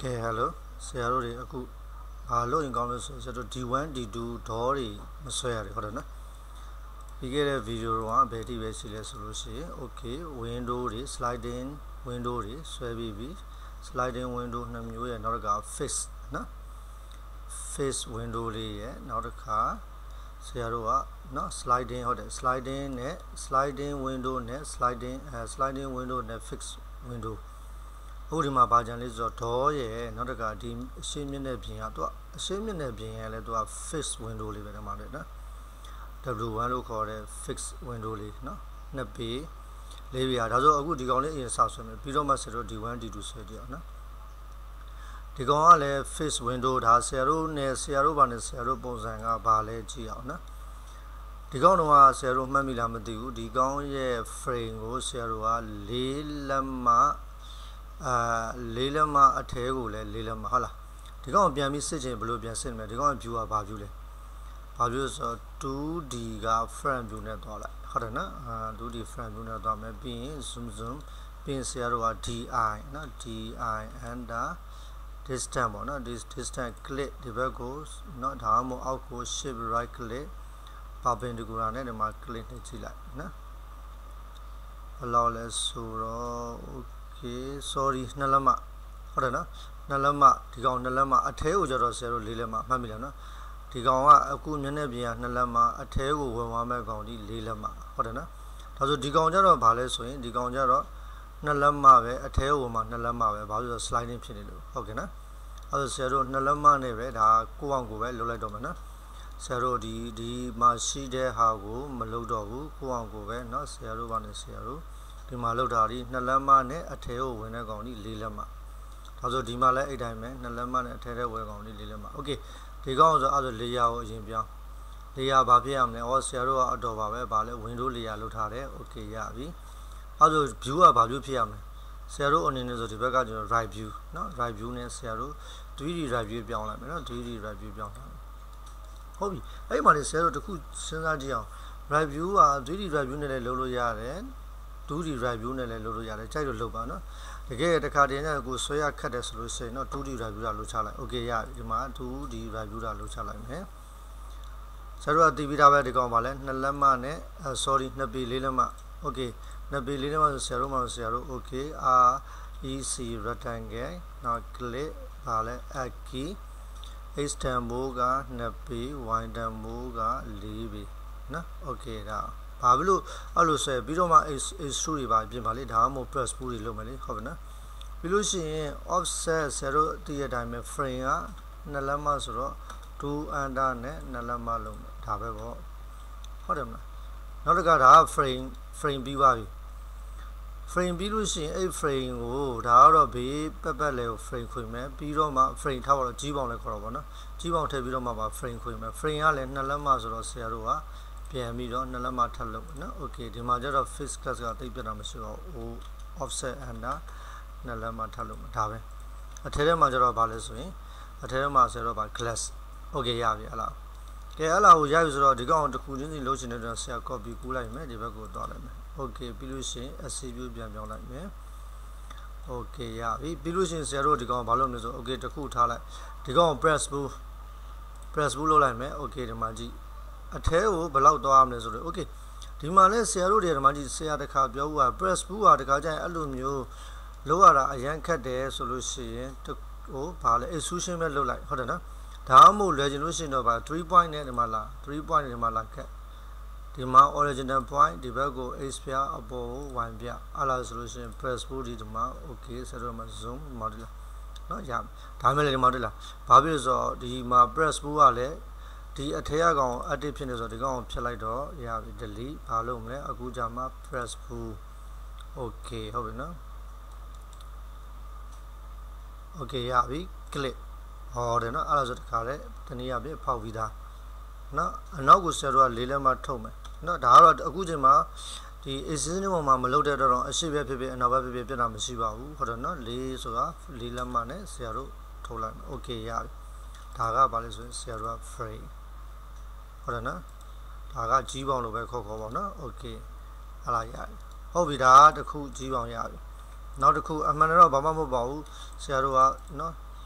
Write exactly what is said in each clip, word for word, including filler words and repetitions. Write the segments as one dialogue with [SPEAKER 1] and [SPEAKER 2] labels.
[SPEAKER 1] ကဲ hello ဆရာတို့တွေအခုဘာလို့ရင်ကောင်းလို့ဆိုတော့ D one D two ဒေါ်တွေမဆွဲရတယ်ဟုတ်တယ်နော်ပြီးခဲ့တဲ့ဗီဒီယိုတော့ဘယ်တိပဲရှိလဲဆိုလို့ရှိရင် okay window တွေ sliding window တွေဆွဲပြီးပြီ sliding window နှစ်မျိုးရဲ့နောက်တစ်ခါ face နော် face window လေးရဲ့နောက်တစ်ခါဆရာတို့ကနော် sliding ဟုတ်တယ် sliding နဲ့ sliding window နဲ့ sliding အဲ sliding window နဲ့ fix windowဟိုဒီမှာဘာကြံလေးဆိုတော့ဒေါ်ရဲ့နောက်တစ်ခါဒီအရှင်းမြင့်တဲ့ပြင်ကသူကအရှင်းမြင့်တဲ့ပြင်ရဲ့လဲသူက fix window လေးပဲဒီမှာလေနော် W one လို့ခေါ်တဲ့ fix window လေးနော်နှစ်ပေလေးပြာဒါဆိုအခုဒီကောင်လေးအရင်ဆောက်ဆွဲမယ်ပြီးတော့မှဆရာတို့ D one D two ဆွဲကြည့်အောင်နော်ဒီကောင်ကလည်း fix window ဒါဆရာတို့နဲ့ဆရာတို့ဘာနဲ့ဆရာတို့ပုံစံကဘာလဲကြည့်အောင်နော်ဒီကောင်တော့ဆရာတို့မှတ်မိလားမသိဘူးဒီကောင်ရဲ့ frame ကိုဆရာတို့ကလေးလက်မအာလေးလက်မအထဲကိုလည်းလေးလက်မဟုတ်လားဒီကောင်ပြန်ပြီးစစ်ချင်ဘယ်လိုပြန်စစ်မလဲဒီကောင် view ကဘာ view လဲဘာ view ဆိုတော့ two D က front view နဲ့သွားလိုက်ဟုတ်တယ်နော်အာ two D front view နဲ့သွားမယ်ပြီးရင် zoom zoom ပြီးရင်ဆရာတို့က D I နော် D I under distance ပေါ့နော် this distance click ဒီဘက်ကိုနော်ဒါမှမဟုတ်အောက်ကို shift right click perpendicular နဲ့ဒီမှာ click နဲ့ကြည့်လိုက်နော်ဘယ်လောက်လဲဆိုတော့ okay sorry နှစ်လက်မဟုတ်တယ်နော်နှစ်လက်မဒီကောင်နှစ်လက်မအထဲကိုကျတော့ဆရာတို့လေးလက်မမှတ်မိလားနော်ဒီကောင်ကအခုမျက်နှာပြင်ကနှစ်လက်မအထဲကိုဝင်သွားမဲ့ကောင်ဒီလေးလက်မဟုတ်တယ်နော်ဒါဆိုဒီကောင်ကျတော့ဘာလဲဆိုရင်ဒီကောင်ကျတော့နှစ်လက်မပဲအထဲကိုမှနှစ်လက်မပဲဘာလို့ဆို sliding ဖြစ်နေလို့ဟုတ်ကဲ့နော်အဲဆိုဆရာတို့နှစ်လက်မနဲ့ပဲဒါကိုအောင်ကိုပဲလုပ်လိုက်တော့မယ်နော်ဆရာတို့ဒီဒီမှာရှိတဲ့ဟာကိုမလုပ်တော့ဘူးကိုအောင်ကိုပဲเนาะဆရာတို့ဘာနဲ့ဆရာတို့ဒီမှာလောက်တာဒီနှစ်လက်မနဲ့အထဲကိုဝင်တဲ့ကောင်ဒီလေးလက်မဒါဆိုဒီမှာလည်းအဲ့တိုင်းပဲနှစ်လက်မနဲ့အထဲထဲဝင်ကောင်ဒီလေးလက်မโอเคဒီကောင်ဆိုအဲ့ဒါလေယာကိုအရင်ပြောင်းလေယာဘာဖြစ်ရမလဲဩဆရာတို့ကအတော်ပါပဲဗာလဲ window လေယာလောက်ထားတယ်โอเคရပြီအဲ့ဒါ view ကဘာ view ဖြစ်ရမလဲဆရာတို့အနေနဲ့ဆိုဒီဘက်ကကျွန်တော် right view เนาะ right view နဲ့ဆရာတို့ three D right view ပြောင်းလိုက်မယ်เนาะ three D right view ပြောင်းထားဟုတ်ပြီအဲ့မှာလေဆရာတို့တခုစဉ်းစားကြည့်အောင် right view က three D right view နဲ့လည်းလုပ်လို့ရတယ်two D right view နဲ့လည်းလုပ်လို့ရတယ်ကြိုက်လို့လုပ်ပါနော်တကယ်တခါတည်းနဲ့ကိုဆွဲရခတ်တယ်ဆိုလို့ရှိရင်တော့ two D right view တာလုပ်ချလိုက် okay ရပြီဒီမှာ two D right view တာလုပ်ချလိုက်မယ်ဆရာတို့ကတည်ပြီးသားပဲဒီကောင်ပါလဲနှစ်လက်မနဲ့ sorry နှစ်ပေလေးလက်မ okay နှစ်ပေလေးလက်မဆိုဆရာတို့မှဆရာတို့ okay R E C rectangle နောက် click ပါလဲ add key X tempo ကနှစ်ပေ Y tempo ကလေးပေနော် okay ဒါဘာဖြစ်လို့အဲ့လိုဆိုပြီးတော့မှ extrude တွေပါပြင်ပါလေဒါမှမဟုတ် press pull တွေလုပ်မယ်လေဟုတ်ပြီနော်ပြီးလို့ရှိရင် offset ဆရာတို့တည့်ရတိုင်းပဲ frame ကနှစ်လက်မဆိုတော့ two under နဲ့နှစ်လက်မလုံးဒါပဲပေါ့ဟုတ်တယ်မလားနောက်တစ်ခါဒါက frame frame ပြီးပါပြီ frame ပြီးလို့ရှိရင်အဲ့ frame ကိုဒါကတော့ဘေးပတ်ပတ်လဲကို frame ခွင်မယ်ပြီးတော့မှ frame ထားပါတော့ကြီးပေါင်လဲခေါ်တော့ဗောနော်ကြီးပေါင်ထည့်ပြီးတော့မှပါ frame ခွင်မယ် frame ကလည်းနှစ်လက်မဆိုတော့ဆရာတို့ကပြန်ပြီးတော့နှစ်လက်မထပ်လုပ်နော် okay ဒီမှာကျတော့ fixed class ကတိတ်ပြတ်တာမရှိတော့ offset under နှစ်လက်မထပ်လုပ်မှာဒါပဲအထဲထဲမှာကျတော့ဗာလဲဆိုရင်အထဲထဲမှာဆရာတို့ဗာ glass okay ရပြီဟလားကဲဟလားကိုရပြီဆိုတော့ဒီကောင်တစ်ခုချင်းစီလုပ်ချင်တဲ့တော့ဆရာ copy ကူးလိုက်မယ်ဒီဘက်ကိုသွားလိုက်မယ်okay ပြီးလို့ရှိရင် access view ပြန်ပြောင်းလိုက်မယ် okay ရပြီပြီးလို့ရှိရင်ဆရာတို့ဒီကောင်ဘာလုပ်မလဲဆို okay တစ်ခုထားလိုက်ဒီကောင် press pull press pull လုပ်လိုက်မယ် okay ဒီမှာကြည့်အထဲကိုဘယ်လောက်သွားရမလဲဆိုတော့ okay ဒီမှာလဲဆရာတို့တွေဒီမှာကြည့်ဆရာတစ်ခါပြောဦးက press pull ဟာတခါကျရင်အဲ့လိုမျိုးလုပ်ရတာအရန်ခက်တယ်ဆိုလို့ရှိရင်ဟိုဘာလဲ extrusion ပဲလုပ်လိုက်ဟုတ်တယ်နော်ဒါမှမဟုတ်လွယ်ချင်လို့ရှိရင်တော့ဗာ three point နဲ့ဒီမှာလာ three point ဒီမှာလာခက်ဒီမှာ original point ဒီဘက်ကို x ပြအပေါ်ကို y ပြအဲ့လားဆိုလို့ရှိရင် press pull ဒီဒီမှာ okay ဆရာတို့မှာ zoom မော်ဒယ်နော်ရဒါမှလည်းဒီမှာတွေ့လားဘာဖြစ်လို့ဆိုတော့ဒီမှာ press pull ကလည်းဒီအထက်ကောင် active ဖြစ်နေဆိုတော့ဒီကောင်ဖြတ်လိုက်တော့ရပြီ delete ဘာလုပ်မလဲအခုကြာမှာ press pull okay ဟုတ်ပြီနော် okay ရပြီ click ဟောတယ်နော်အဲ့ဒါဆိုတခါလဲတနည်းအားဖြင့်ဖောက်ပြီးသားနော်အနောက်ကိုဆရာတို့ကလေးလက်မထုတ်မယ်နော်ဒါကတော့အခုချိန်မှာဒီ exist နေပေါ်မှာမလုပ်တဲ့တော့အရှိပဲဖြစ်ဖြစ်အနောက်ဘက်ဖြစ်ဖြစ်ပြတ်တာမရှိပါဘူးဟုတ်တယ်နော်လေးဆိုတာလေးလက်မနဲ့ဆရာတို့ထုတ်လိုက်မယ် okay ရပြီဒါကဘာလဲဆိုရင်ဆရာတို့က frame ဟုတ်တယ်နော်ဒါကကြီးပေါင်လိုပဲခေါ်ခေါ်ပါနော် okay ဟာလာရပြီဟုတ်ပြီဒါကတစ်ခုကြီးပေါင်ရပြီနောက်တစ်ခုအမှန်တော့ဘာမှမဟုတ်ပါဘူးဆရာတို့ကနော်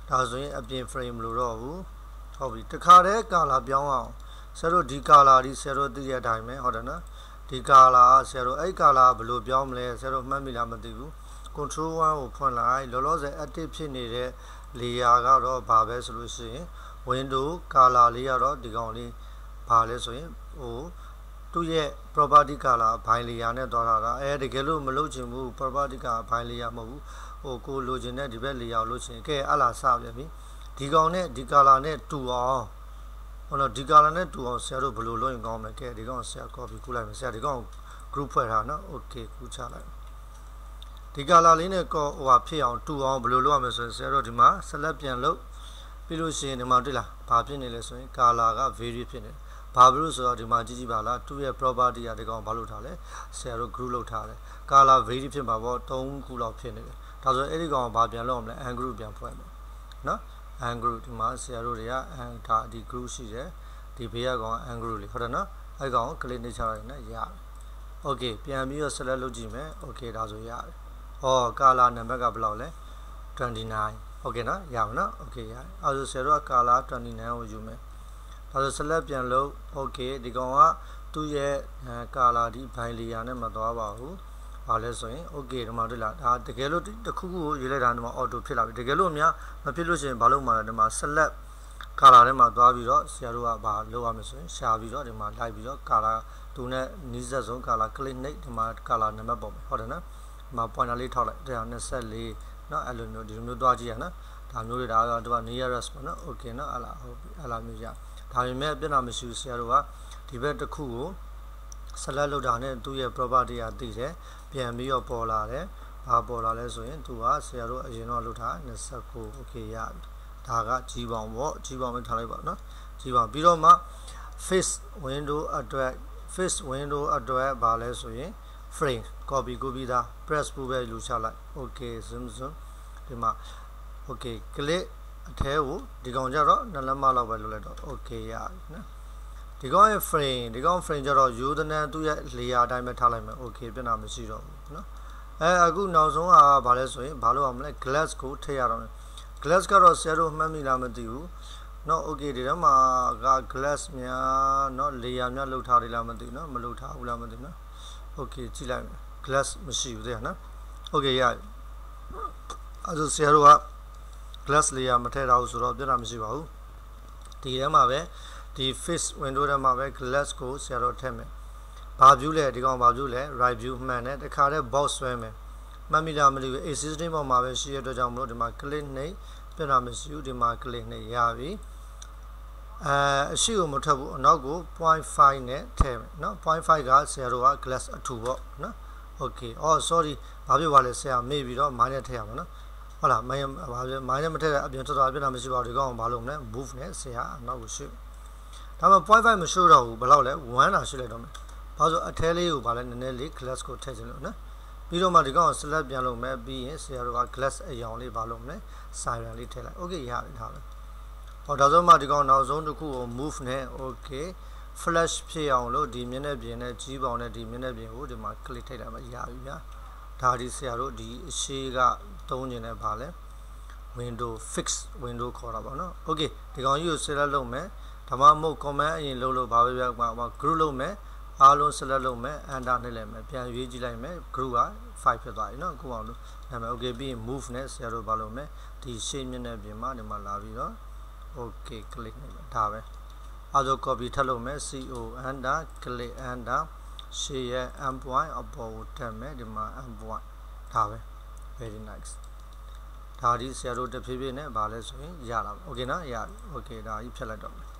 [SPEAKER 1] ဒါဆိုရင်အပြင် frame လို့တော့ဘူးဟုတ်ပြီတခါတည်း color ပြောင်းအောင်ဆရာတို့ဒီ color ဒီဆရာတို့သိတဲ့အတိုင်းပဲဟုတ်တယ်နော်ဒီ color ဆရာတို့အဲ့ color ဘယ်လိုပြောင်းမလဲဆရာတို့မှတ်မိလားမသိဘူး control one ကိုဖွင့်လိုက်လောလောဆယ် active ဖြစ်နေတဲ့ layer ကတော့ဘာပဲဆိုလို့ရှိရင် window color လေးကတော့ဒီကောင်လေးဘာလဲဆိုရင်ဟိုသူ့ရဲ့ property color ဘိုင် layer နဲ့သွားတာကအဲတကယ်လို့မလုပ်ချင်ဘူး property color ဘိုင် layer မဟုတ်ဘူးဟိုကိုလိုချင်တဲ့ဒီဘက် layer လို့ချင်ကဲအလားစပြန်ပြီဒီကောင်နဲ့ဒီ color နဲ့တူအောင်ဟိုတော့ဒီ color နဲ့တူအောင်ဆရာတို့ဘယ်လိုလုပ်ရင်ကောင်းမလဲကဲဒီကောင်ဆရာ copy ကူးလိုက်မယ်ဆရာဒီကောင် group ဖွဲ့ထားနော် okay ကူးချလိုက်ဒီ color လေးနဲ့ကောဟိုဟာဖြစ်အောင်တူအောင်ဘယ်လိုလုပ်ရမလဲဆိုရင်ဆရာတို့ဒီမှာ select ပြန်လုပ်ပြီးလို့ရှိရင်ဒီမှာတွေ့လားဘာဖြစ်နေလဲဆိုရင် color က vary ဖြစ်နေဘာဖြစ်လို့ဆိုတော့ဒီမှာကြည့်ကြည့်ပါလားသူ့ရဲ့ property ကဒီကောင်ဘာလုပ်ထားလဲဆရာတို့ group လုပ်ထားတယ် color vary ဖြစ်မှာပေါ့သုံးခုလောက်ဖြစ်နေတယ်ဒါဆိုအဲ့ဒီကောင်ဘာပြန်လုပ်အောင်လဲ and group ပြန်ဖွဲ့မယ်နော် and group ဒီမှာဆရာတို့တွေက and ဒါဒီ group ရှိတယ်ဒီဘေးကကောင် and group လေးဟုတ်တယ်နော်အဲ့ကောင် click နှိပ်ချလိုက်နေရတယ် okay ပြန်ပြီးတော့ select လုပ်ကြည့်မယ် okay ဒါဆိုရတယ်ဟော color နံပါတ်ကဘယ်လောက်လဲ twenty-nine okay နော်ရပါနော် okay ရအဲ့ဒါဆိုဆရာတို့က color twenty-nine ကိုယူမယ်ဒါဆို select ပြန်လုပ် okay ဒီကောင်ကသူ့ရဲ့ color ဒီ by layer နဲ့မသွားပါဘူးဘာလဲဆိုရင် okay ဒီမှာတွေ့လားဒါတကယ်လို့တစ်ခုခုကိုရွေးလိုက်တာဒီမှာ auto ဖြစ်လာပြီတကယ်လို့အများမဖြစ်လို့ရှိရင်ဘာလုပ်မှာလဲဒီမှာ select color ထဲမှာသွားပြီးတော့ဆရာတို့ကဘာလုပ်ရမလဲဆိုရင်ရှာပြီးတော့ဒီမှာလိုက်ပြီးတော့ color သူနဲ့နီးစပ်ဆုံး color click နှိပ်ဒီမှာ color နံပါတ်ပုံဟုတ်တယ်နော်ဒီမှာ pointer လေးထောက်လိုက်ဒါ၂၄เนาะအဲ့လိုမျိုးဒီလိုမျိုးသွားကြည့်ရနော်ဒါမျိုးတွေဒါကတော့ nearest ပေါ့နော် okay နော်အဲ့လားဟုတ်ပြီအဲ့လားမျိုးရဒါပေမဲ့ပြဿနာမရှိဘူးဆရာတို့ကဒီဘက်တစ်ခုကို select လုပ်တာနဲ့သူ့ရဲ့ property ကတည်တယ်ပြန်ပြီးတော့ပေါ်လာတယ်ဘာပေါ်လာလဲဆိုရင်သူကဆရာတို့အရင်တော့လုပ်တာ၂၉ okay ရပြီဒါကကြီးပေါင်ပေါ့ကြီးပေါင်ပဲထားလိုက်ပါနော်ကြီးပေါင်ပြီးတော့မှ face window အတွက် face window အတွက်ဘာလဲဆိုရင် frame copy ကိုပြီးသား press ပူပဲလူချလိုက် okay zoom zoom ဒီမှာ okay click အထဲကိုဒီကောင်ကြတော့နှစ်လက်မလောက်ပဲလုပ်လိုက်တော့ okay ရပြီနော်ဒီကောင်ရဲ့ frame ဒီကောင် frame ကြတော့ ယူသနန်သူ့ရဲ့ layer အတိုင်းပဲထားလိုက်မယ် okay ပြဿနာမရှိတော့ဘူးနော်အဲအခုနောက်ဆုံးကဘာလဲဆိုရင်ဘာလို့အောင်မလဲ glass ကိုထည့်ရတော့မယ် glass ကတော့ဆရာတို့မှတ်မိလားမသိဘူးနော် okay ဒီထဲမှာက glass များနော် layer များလောက်ထားတယ်လားမသိဘူးနော်မလောက်ထားဘူးလားမသိဘူးနော် okay ကြည့်လိုက်မယ် glass မရှိဘူးတဲ့နော် okay ရပြီအဲဆိုဆရာတို့က glass layer မထည့်တော့ဘူးဆိုတော့ပြဿနာမရှိပါဘူးဒီထဲမှာပဲဒီ face window ထဲမှာပဲ glass ကိုဆရာတို့ထည့်မယ်ဘာ view လဲဒီကောင်ဘာ view လဲ right view မှန်တယ်တခါတည်း box ဆွဲမယ်မှတ်မိလားမသိဘူး existing ပေါ်မှာပဲရှိရတဲ့အတွက်ကြောင့်မလို့ဒီမှာ click နှိပ်ပြဿနာမရှိဘူးဒီမှာ click နှိပ်ရပြီအဲအရှိကိုမထပ်ဘူးအနောက်ကို zero point five နဲ့ထည့်မယ်နော် zero point five ကဆရာတို့က glass အထူပေါ့နော် okay oh sorry ဘာဖြစ်သွားလဲဆရာမေ့ပြီးတော့ minus ထည့်ရမှာနော်ဟုတ်လား minus ဘာဖြစ် minus မထည့်တဲ့အပြင်တော်တော်ပြဿနာမရှိပါဘူးဒီကောင်ဘာလုပ်မလဲ move နဲ့ဆရာအနောက်ကိုရွှေ့ဒါမှ zero point five မရှိတော့ဘူးဘယ်လောက်လဲoneတာရွှေ့လိုက်တော့မယ်ဘာလို့အထဲလေးကိုဘာလဲနည်းနည်းလေး glass ကိုထည့်ချင်လို့နော်ပြီးတော့မှဒီကောင် select ပြန်လုပ်မယ်ပြီးရင်ဆရာတို့က glass အရောင်လေးဘာလုပ်မလဲ siren လေးထည့်လိုက် okay ရပြီဒါပဲဟောဒါဆိုမှဒီကောင်နောက်ဆုံးတစ်ခုကို move နဲ့ okay flash ဖြစ်အောင်လို့ဒီမျက်နှာပြင်နဲ့ကြီးပေါင်နဲ့ဒီမျက်နှာပြင်ကိုဒီမှာ click ထိတ်လိုက်မှရပြီဗျာဒါဒီဆရာတို့ဒီအရှိကသုံးနေတဲ့ဘာလဲ window fix window ခေါ်တာပေါ့နော် okay ဒီကောင်ကြီးကို select လုပ်မယ်ဒါမှမဟုတ် command အရင်လုပ်လို့ဘာပဲပြောမှာ group လုပ်မယ်အားလုံး select လုပ်မယ် enter နှိပ်လိုက်မယ်ပြန်ရွေးကြည့်လိုက်မယ် group ကfiveဖြစ်သွားပြီเนาะအခုအောင်လို့နာမည် okay ပြီးရင် move နဲ့ဆရာတို့ဘာလုပ်မယ်ဒီရှေ့မျက်နှာပြင်မှာဒီမှာလာပြီးတော့ okay click နှိပ်မယ်ဒါပဲအားလုံး copy ထပ်လုပ်မယ် co enter click enter ရှေ့ရဲ့ m point အပေါ်ကိုထပ်မယ်ဒီမှာ m point ဒါပဲ very nice ဒါဒီဆရာတို့တဖြည်းဖြည်းနဲ့ဗာလဲဆိုရင်ရတာပါ okay နော်ရပြီ okay ဒါကြီးဖြတ်လိုက်တော့မယ်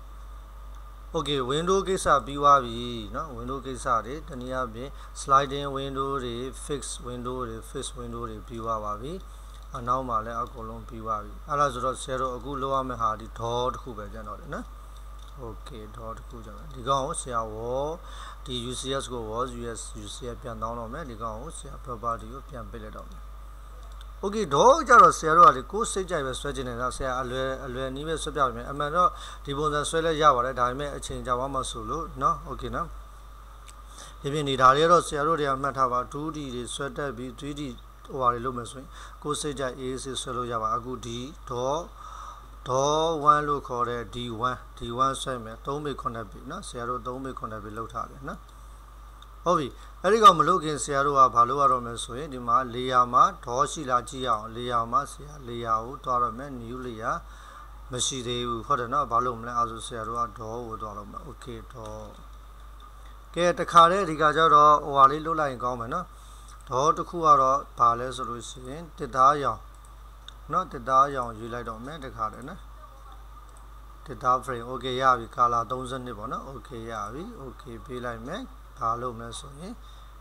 [SPEAKER 1] okay window ကိစ္စပြီးသွားပြီเนาะ window ကိစ္စတွေတနည်းအားဖြင့် sliding window တွေ fix window တွေ fix window တွေပြီးသွားပါပြီအနောက်မှာလည်းအကုန်လုံးပြီးသွားပြီအဲ့ဒါဆိုတော့ဆရာတို့အခုလုပ်ရမယ့်ဟာဒီ dot တစ်ခုပဲကျန်တော့တယ်နော် okay dot တစ်ခုကျန်တယ်ဒီကောင်ကိုဆရာဝေါ်ဒီ ucs ကိုဝေါ် us ucs ပြန်တောင်းတော့မယ်ဒီကောင်ကိုဆရာ property ကိုပြန်ပေးလိုက်တော့မယ်okay တော့ကြတော့ဆရာတို့ကလေကိုယ်စိတ်ကြိုက်ပဲဆွဲကျင်နေတာဆရာအလွယ်အလွယ်နည်းပဲဆွဲပြပါမယ်အမှန်တော့ဒီပုံစံဆွဲလဲရပါတယ်ဒါပေမဲ့အချိန်ကြာသွားမှဆိုလို့เนาะ okay နော်ဒီပြင်ဒီဒါတွေတော့ဆရာတို့တွေကမှတ်ထားပါ two D တွေဆွဲတက်ပြီး three D ဟိုဟာတွေလုပ်မယ်ဆိုရင်ကိုယ်စိတ်ကြအေးအေးဆေးဆွဲလို့ရပါအခုဒီဒေါ်ဒေါ်oneလို့ခေါ်တဲ့ D one D one ဆွဲမယ်threeပေခုနှစ်ပေနော်ဆရာတို့threeပေခုနှစ်ပေလောက်ထားတယ်နော်ဟုတ်ပြီအဲ့ဒီကောင်မလုပ်ခင်ဆရာတို့ကဘာလုပ်ရတော့မလဲဆိုရင်ဒီမှာ layer မှာဒေါ်ရှိလားကြည့်ရအောင် layer မှာဆရာ layer ကိုတွားရမယ် new layer မရှိသေးဘူးဟုတ်တယ်နော်ဘာလို့မလဲအဲဆိုဆရာတို့ကဒေါ်ကိုတွားလို့မယ် okay ဒေါ်ကဲတခါတည်းဒီကကြတော့ဟိုဟာလေးလွတ်လိုက်ရင်ကောင်းမယ်နော်ဒေါ်တစ်ခုကတော့ဘာလဲဆိုလို့ရှိရင်တစ်သားရောင်နော်တစ်သားရောင်ယူလိုက်တော့မယ်တခါတည်းနော်တစ်သား frame okay ရပြီ color thirty-twoပေါ့နော် okay ရပြီ okay ပေးလိုက်မယ်ဘာလုပ်မလဲဆိုရင်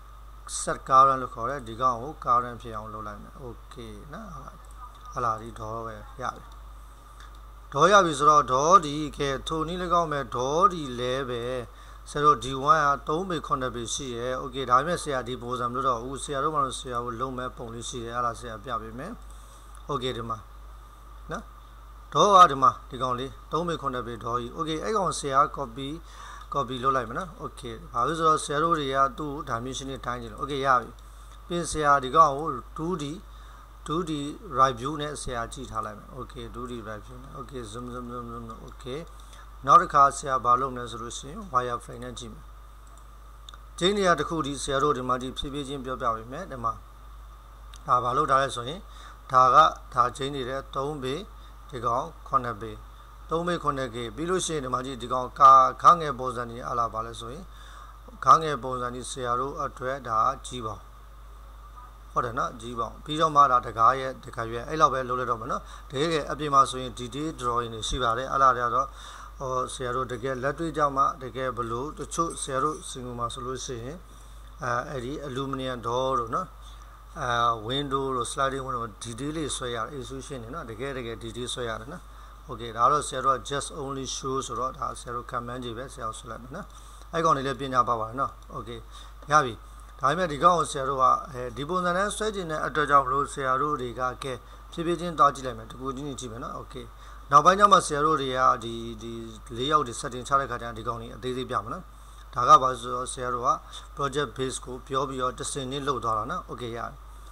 [SPEAKER 1] set current လို့ခေါ်တဲ့ဒီကောင်ကို current ဖြစ်အောင်လုပ်လိုက်မယ် okay နော်ဟာလာဒီဒေါ်ပဲရပြီဒေါ်ရပြီဆိုတော့ဒေါ်ဒီကဲထိုနည်းလည်းကောင်းမယ်ဒေါ်ဒီလဲပဲဆရာတို့ D one ကthreeပေခုနှစ်ပေရှိရဲ okay ဒါပေမဲ့ဆရာဒီပုံစံမလို့တော့ဘူးဆရာတို့မှလို့ဆရာကိုလုံးမဲ့ပုံလေးရှိတယ်အဲ့ဒါဆရာပြပေးမယ် okay ဒီမှာနော်ဒေါ်ကဒီမှာဒီကောင်လေးthreeပေခုနှစ်ပေဒေါ်ကြီး okay အဲ့ကောင်ဆရာ copy copy လုပ်လိုက်မယ်နော် okay ဘာလို့ဆိုတော့ဆရာတို့တွေကသူ့ dimension နဲ့တိုင်းကြည့်လို့ okay ရပြီပြင်ဆရာဒီကောင်ကို two D two D right view နဲ့ဆရာကြည့်ထားလိုက်မယ် okay two D right view နဲ့ okay zoom zoom zoom zoom okay နောက်တစ်ခါဆရာဘာလုပ်မလဲဆိုလို့ရှိရင် wire frame နဲ့ကြည့်မယ်ကျင်းနေရတစ်ခုဒီဆရာတို့ဒီမှာဒီဖြည်းဖြည်းချင်းပြောပြပေးမယ်ဒီမှာဒါဘာလုပ်ထားလဲဆိုရင်ဒါကဒါကျင်းနေတဲ့threeပေဒီကောင်nineပေthreeပေnineပေပြီးလို့ရှိရင်ဒီမှာကြည့်ဒီကောင်ကာခန်းငယ်ပုံစံကြီးအလားပါလဲဆိုရင်ခန်းငယ်ပုံစံကြီးဆရာတို့အတွက်ဒါကြီးပါဟုတ်တယ်နော်ကြီးပါပြီးတော့မှဒါတကားရဲ့တကားရဲ့အဲ့လောက်ပဲလုပ်လိုက်တော့မှာနော်တကယ်အပြင်မှာဆိုရင် detail drawing တွေရှိပါတယ်အဲ့လားတော့ဟောဆရာတို့တကယ်လက်တွေ့ကြောင့်မှတကယ်ဘလို့တချို့ဆရာတို့စင်ကူမှာဆိုလို့ရှိရင်အဲအဲ့ဒီ aluminum door တို့နော်အဲ window တို့ sliding window detail လေးဆွဲရတယ် extrusion နေနော်တကယ်တကယ် detail ဆွဲရတယ်နော် okay ဒါတော့ဆရာတို့ just only show ဆိုတော့ဒါဆရာတို့ command ကြီးပဲဆရာတို့ဆွဲလိုက်မယ်နော်အဲ့ကောင်လေးလည်းပညာပါပါတယ်နော် okay ရပြီဒါပေမဲ့ဒီကောင်ကိုဆရာတို့ကအဲဒီပုံစံနဲ့ဆွဲကျင်တဲ့အတွက်ကြောင့်မလို့ဆရာတို့တွေကကဲဖြည်းဖြည်းချင်းတောက်ကြည့်လိုက်မယ်တကူချင်းကြည့်မယ်နော် okay နောက်ပိုင်းကျမှဆရာတို့တွေကဒီဒီလေးယောက်ဒီ setting ချတဲ့ခါကျရင်ဒီကောင်ကြီးအသေးသေးပြမယ်နော်ဒါကဘာလို့ဆိုတော့ဆရာတို့က project base ကိုပြောပြီးတော့တစ်စင်နည်းလုပ်သွားတာနော် okay ရတယ်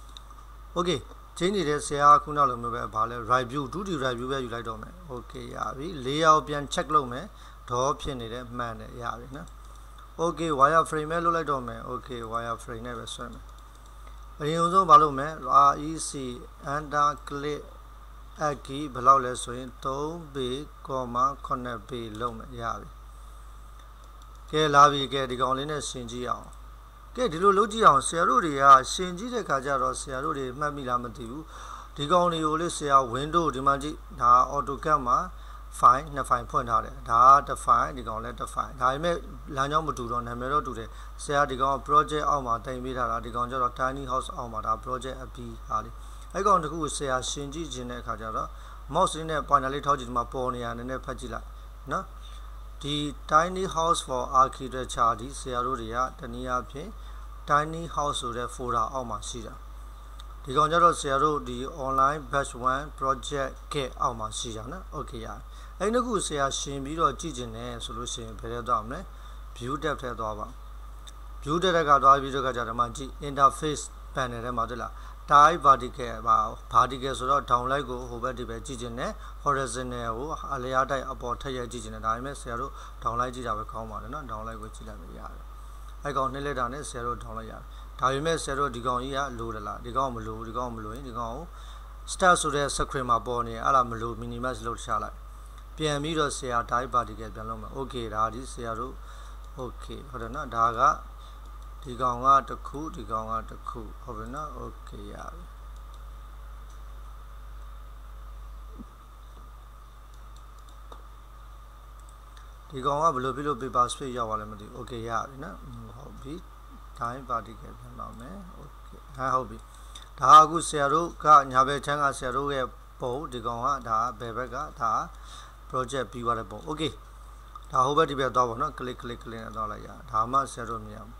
[SPEAKER 1] okay ချင်းနေတဲ့ဆရာခုနလိုမျိုးပဲဘာလဲ right view two D right view ပဲယူလိုက်တော့မယ် okay ရပြီလေးယောက်ပြန် check လုပ်မယ်ဒေါ်ဖြစ်နေတဲ့မှန်တယ်ရပြီနော် okay wire frame ပဲလုပ်လိုက်တော့မယ် okay wire frame နဲ့ပဲဆွဲမယ်အရင်ဆုံးဘာလုပ်မလဲ rec enter click အကီဘယ်လောက်လဲဆိုရင်threeပေnineပေလုံးမယ်ရပြီကဲလာပြီကဲဒီကောင်လေးနဲ့ရှင်းကြည့်အောင်ကဲဒီလိုလုပ်ကြည့်အောင်ဆရာတို့တွေကရှင်းကြည့်တဲ့ခါကျတော့ဆရာတို့တွေမှတ်မိလားမသိဘူးဒီကောင်တွေကိုလေဆရာ window ဒီမှာကြည့်ဒါ AutoCAD မှာ file နှစ် file ဖွင့်ထားတယ်ဒါကတစ် file ဒီကောင်လည်းတစ် file ဒါပေမဲ့လမ်းကြောင်းမတူတော့နာမည်တော့တူတယ်ဆရာဒီကောင် project အောက်မှာတင်ပေးထားတာဒီကောင်ကျတော့ tiny house အောက်မှာဒါ project အပြီးဟာလေအဲ့ကောင်တခုဆရာရှင်းကြည့်ခြင်းတဲ့အခါကျတော့ mouse နဲ့ pointer လေးထောက်ကြည့်ဒီမှာပေါ်နေရနည်းနည်းဖတ်ကြည့်လိုက်နော်ဒီ tiny house for architecture ဒီဆရာတို့တွေကတနည်းအားဖြင့် tiny house ဆိုတဲ့ folder အောက်မှာရှိတာဒီကောင်ကျတော့ဆရာတို့ဒီ online batch one project kit အောက်မှာရှိတာနော် okay ရအဲ့ဒီခုဆရာရှင်းပြီးတော့ကြည့်ခြင်းနဲ့ဆိုလို့ရှိရင်ဘယ်ထဲသွားမလဲ view tab ထဲသွားပါ view tab ကသွားပြီးတော့ကြတယ်မှာကြည့် interface panel ထဲမှာတွေ့လား type vertical ပါ vertical ဆိုတော့ downlight ကိုဟိုဘက်ဒီဘက်ကြည့်ခြင်းနဲ့ horizontal ကိုအလျားတိုက်အပေါ်ထက်ရကြည့်ခြင်းနဲ့ဒါပေမဲ့ဆရာတို့ downlight ကြည့်တာပဲကောင်းပါတယ်နော် downlight ကိုကြည့်လိုက်လို့ရတယ်အဲ့ကောင်နှစ်လက်တာနဲ့ဆရာတို့ downlight ရတယ်ဒါပေမဲ့ဆရာတို့ဒီကောင်ကြီးကလိုတယ်လားဒီကောင်မလိုဒီကောင်မလိုရင်ဒီကောင်ကို start ဆိုတဲ့ screen မှာပေါ်နေအဲ့ဒါမလို minimize လုပ်ချလိုက်ပြန်ပြီးတော့ဆရာ type vertical ပြန်လုပ်မယ် okay ဒါဒီဆရာတို့ okay ဟုတ်တယ်နော်ဒါကဒီကောင်ကတစ်ခုဒီကောင်ကတစ်ခုဟုတ်ပြီနော် okay ရပြီဒီကောင်ကဘယ်လိုဖြစ်လို့ paper space ရောက်သွားလဲမသိဘူး okay ရပြီနော်ဟုတ်ပြီ time vertical ပြန်လုပ်မယ် okay ဟာဟုတ်ပြီဒါအခုဆရာတို့ကညာဘက်ချမ်းကဆရာတို့ရဲ့ပုံဒီကောင်ကဒါဘယ်ဘက်ကဒါ project ပြီးသွားတဲ့ပုံ okay ဒါဟိုဘက်ဒီဘက်သွားပါနော် click click click နဲ့သွားလိုက်ရဒါမှဆရာတို့မြင်အောင်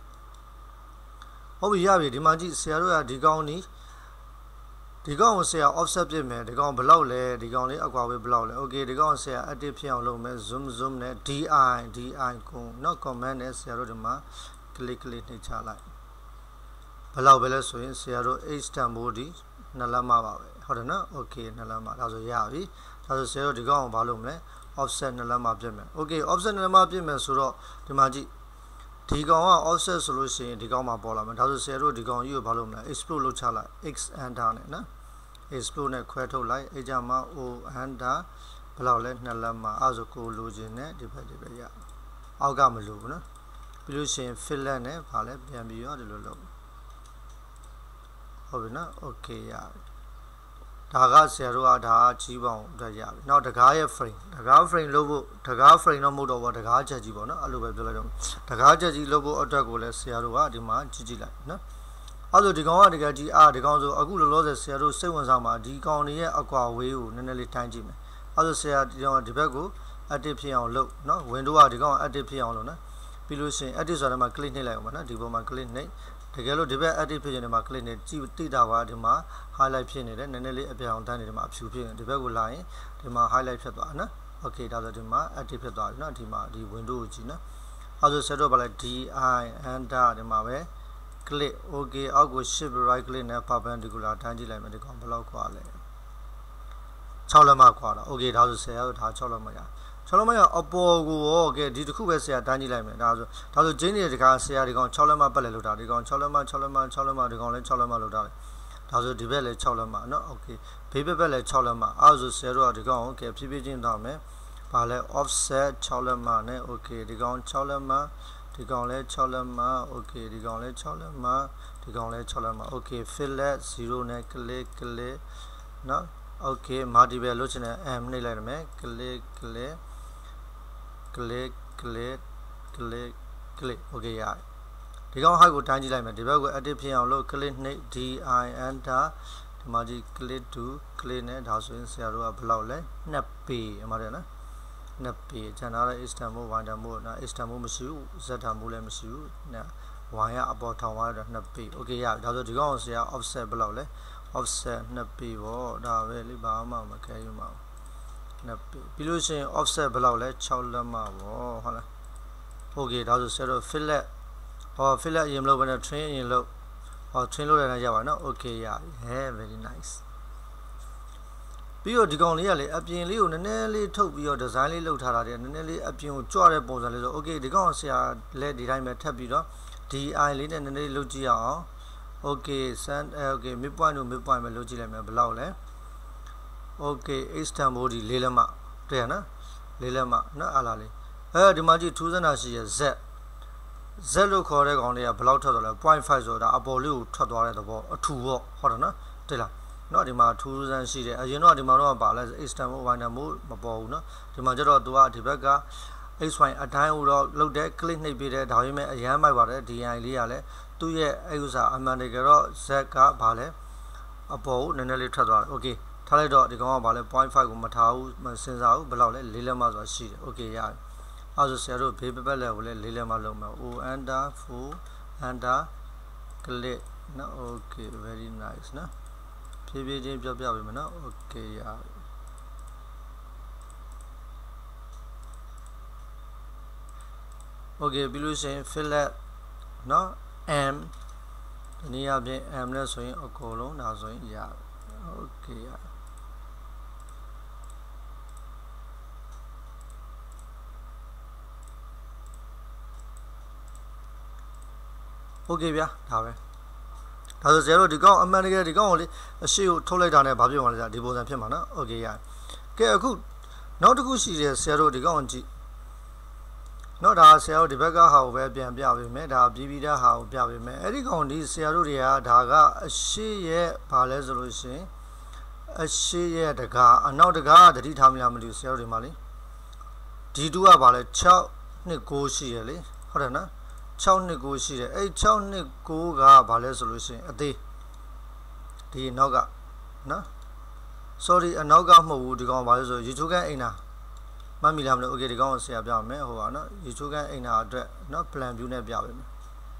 [SPEAKER 1] ဟုတ်ပြီရပြီဒီမှာကြည့်ဆရာတို့ကဒီကောင်နီးဒီကောင်ကိုဆရာ offset ပြစ်မယ်ဒီကောင်ဘယ်လောက်လဲဒီကောင်လေးအကွာဝေးဘယ်လောက်လဲ okay ဒီကောင်ဆရာ active ဖြစ်အောင်လုပ်မယ် zoom zoom နဲ့ di di ကိုနော် command နဲ့ဆရာတို့ဒီမှာ click click နှိပ်ချလိုက်ဘလောက်ပဲလဲဆိုရင်ဆရာတို့ h တန်ဖိုးဒီနှစ်လက်မပါပဲဟုတ်တယ်နော် okay နှစ်လက်မဒါဆိုရပြီဒါဆိုဆရာတို့ဒီကောင်ကိုဘာလုပ်မလဲ offset နှစ်လက်မပြည့်မယ် okay offset နှစ်လက်မပြည့်မယ်ဆိုတော့ဒီမှာကြည့်ဒီကောင်က offset ဆိုလို့ရှိရင်ဒီကောင်မှာပေါ်လာမယ်ဒါဆိုဆရာတို့ဒီကောင်ကြီးကိုဘာလုပ်မလဲ explode လုပ်ချလိုက် x enter နဲ့နော် explode နဲ့ခွဲထုတ်လိုက်အဲကြမှာ o enter ဘလောက်လဲနှစ်လက်မအဲဆိုကိုလိုချင်တဲ့ဒီဘက်ဒီဘက်ရအောက်ကမလိုဘူးနော်ပြီးလို့ရှိရင် fillet နဲ့ဗာလဲပြန်ပြီးတော့ဒီလိုလုပ်ဟုတ်ပြီနော် okay ရပြီဒါကဆရာတို့ကဒါကကြီးပေါင်းအတွက်ရပြီနောက်တကားရဲ့ frame တကား frame လုပ်ဖို့တကား frame တော့မဟုတ်တော့ဘူးတကားချက်ကြီးပေါ့နော်အဲ့လိုပဲပြောလိုက်တော့တကားချက်ကြီးလုပ်ဖို့အတွက်ကိုလည်းဆရာတို့ကဒီမှာကြည့်ကြည့်လိုက်နော်အဲ့လိုဒီကောင်ကတကယ်ကြီးအာဒီကောင်ဆိုအခုလောလောဆယ်ဆရာတို့စိတ်ဝင်စားမှာဒီကောင်တွေရဲ့အကွာဝေးကိုနည်းနည်းလေးတိုင်းကြည့်မယ်အဲ့ဆိုဆရာဒီကောင်ဒီဘက်ကို active ဖြစ်အောင်လုပ်နော် window ကဒီကောင် active ဖြစ်အောင်လုပ်နော်ပြီးလို့ရှိရင် active ဆိုတဲ့မှာ click နှိပ်လိုက်အောင်ပါနော်ဒီပေါ်မှာ click နှိပ်တကယ်လို့ဒီဘက် active ဖြစ်နေတဲ့မှာ click နှိပ်ကြည့်တိတာပါဒီမှာ highlight ဖြစ်နေတယ်နည်းနည်းလေးအပြောင်တန်းနေတယ်မှာအဖြူဖြစ်နေဒီဘက်ကိုလာရင်ဒီမှာ highlight ဖြစ်သွားနော် okay ဒါဆိုဒီမှာ active ဖြစ်သွားပြီနော်ဒီမှာဒီ window ကိုကြည့်နော်အဲ့ဆို set တော့ပါလိုက် di enter ဒီမှာပဲ click okay အောက်ကို shift right click နဲ့ perpendicular တန်းကြည့်လိုက်မယ်ဒီကောင်ဘယ်လောက်ခွာလဲ၆လက်မခွာတာ okay ဒါဆိုဆရာတို့ဒါ၆လက်မရ၆လက်မရအပေါ်ကိုရော okay ဒီတစ်ခုပဲဆရာတန်းကြည့်လိုက်မယ်ဒါဆိုဒါဆိုဂျင်းနေတဲ့ဒီကောင်ဆရာဒီကောင်၆လက်မပတ်လဲလို့တာဒီကောင်၆လက်မ၆လက်မ၆လက်မဒီကောင်လည်း၆လက်မလို့တာလေဒါဆိုဒီဘက်လည်း၆လက်မနော် okay ဘေးဘက်ဘက်လည်း၆လက်မအဲ့ဆိုဆရာတို့ကဒီကောင် okay ဖြည်းဖြည်းချင်းသွားမယ်ဘာလဲ offset ၆လက်မနဲ့ okay ဒီကောင်၆လက်မဒီကောင်လည်း၆လက်မ okay ဒီကောင်လည်း၆လက်မဒီကောင်လည်း၆လက်မ okay fillet zero နဲ့ click click နော် okay multiple လို့ချင်တဲ့ m နှိပ်လိုက်ရမယ် click click click click click click okay ရတယ်ဒီကောင် height ကိုတိုင်းကြည့်လိုက်မယ်ဒီဘက်ကို active ဖြစ်အောင်လို့ click နှိပ် di enter ဒီမှာကြီး click to click နဲ့ဒါဆိုရင်ဆရာတို့ကဘယ်လောက်လဲနှစ်ပေအမှားတယ်နော်နှစ်ပေကျန်ထားတဲ့ x တန်မို့ y တန်မို့နော် x တန်မို့မရှိဘူး z တန်မို့လည်းမရှိဘူးနော် y ကအပေါ်ထောင်သွားတော့နှစ်ပေ okay ရပြီဒါဆိုဒီကောင်ဆရာ offset ဘယ်လောက်လဲ offset နှစ်ပေပေါ့ဒါပဲလေဘာမှမခဲယူမှာနှစ်ပေပြီးလို့ရှိရင် offset ဘယ်လောက်လဲ၆လက်မပေါ့ဟုတ်လား okay ဒါဆိုဆရာတို့ fillet ဟော fillet အရင်မလုပ်ဘဲနဲ့ train အရင်လုပ်ဟော train လုပ်ရတဲ့ရပါနော် okay ရပြီ hey very nice ပြီးတော့ဒီကောင်လေးကလေအပြင်လေးကိုနည်းနည်းလေးထုတ်ပြီးတော့ design လေးလုပ်ထားတာတဲ့နည်းနည်းလေးအပြင်ကိုကြွတဲ့ပုံစံလေးဆို okay ဒီကောင်ဆရာလက်ဒီတိုင်းပဲထပ်ပြီးတော့ di လေးနဲ့နည်းနည်းလေးလုပ်ကြည့်အောင် okay send okay midpoint ကို midpoint ပဲလုပ်ကြည့်လိုက်မယ်ဘယ်လောက်လဲ okay h တန်ဖိုးဒီလေးလက်မတွေ့ရနော်လေးလက်မနော်အားလားလေးအဲဒီမှာကြည့်ထူးစမ်းတာရှိရ z z လို့ခေါ်တဲ့ကောင်လေးကဘယ်လောက်ထွက်သွားလဲ zero point five ဆိုတာအပေါ်လေးကိုထွက်သွားတဲ့သဘောအထူပေါ့ဟုတ်တယ်နော်တွေ့လားနော်ဒီမှာထူးစမ်းရှိတယ်အရင်တော့ဒီမှာတော့ပါလဲ h တန်ဖိုး y တန်ဖိုးမပေါ်ဘူးနော်ဒီမှာကျတော့သူကဒီဘက်က xy အတိုင်းဟိုတော့လုတ်တဲ့ click နှိပ်ပေးတဲ့ဒါပေမဲ့အရန်မိုက်ပါတယ် di လေးကလည်းသူ့ရဲ့အဲ့ဥစားအမှန်တကယ်တော့ z ကဘာလဲအပေါ်ကိုနည်းနည်းလေးထွက်သွားတယ် okay ထားလိုက်တော့ဒီကောင်ကဘာလဲ zero point five ကိုမထားဘူးမစဉ်းစားဘူးဘယ်လောက်လဲလေးလက်မဆိုတာရှိတယ် okay ရတယ်အဲ့ဆိုဆရာတို့ဘေးပပတ်လက်ကိုလည်းလေးလက်မလုံးမယ် o enter full enter click နော် okay very nice နော်ဖြည်းဖြည်းချင်းပြောပြပေးမယ်နော် okay ရပြီokay ပြီးလို့ရှိရင် fillet နော် m ဒီနေ့အပြင် m နဲ့ဆိုရင်အကုန်လုံးဒါဆိုရင်ရပြီ okay ရโอเคဗျာဒါပဲဒါဆိုဆရာတို့ဒီကောင်အမှန်တကယ်ဒီကောင်ကိုလေအရှိကိုထုတ်လိုက်တာနဲ့ဘာဖြစ်မှာလဲဒီပုံစံဖြစ်မှာနော်โอเคရကဲအခုနောက်တစ်ခုရှိတယ်ဆရာတို့ဒီကောင်ကြည့်နော်ဒါဆရာတို့ဒီဘက်ကဟာကိုပဲပြန်ပြပေးမယ်ဒါပြီးပြီးတဲ့ဟာကိုပြပေးမယ်အဲ့ဒီကောင်ဒီဆရာတို့တွေကဒါကအရှိရဲ့ဘာလဲဆိုလို့ရှိရင်အရှိရဲ့တကားအနောက်တကားတတိထားမလားမသိဘူးဆရာတို့ဒီမှာလေဒီတူကဘာလဲ၆နှစ်၉ရှိရလေဟုတ်တယ်နော်၆နှစ်၉ရှိတယ်အဲ့၆နှစ်၉ကဘာလဲဆိုလို့ရှိရင်အသေးဒီနောက်ကနော် sorry အနောက်ကမဟုတ်ဘူးဒီကောင်ဘာလဲဆိုရေချိုးကန်းအိမ်နာမှတ်မိလားမလို့ okay ဒီကောင်ကိုဆရာပြမယ်ဟိုပါနော်ရေချိုးကန်းအိမ်နာအတွက်နော် plan view နဲ့ပြပေးမယ်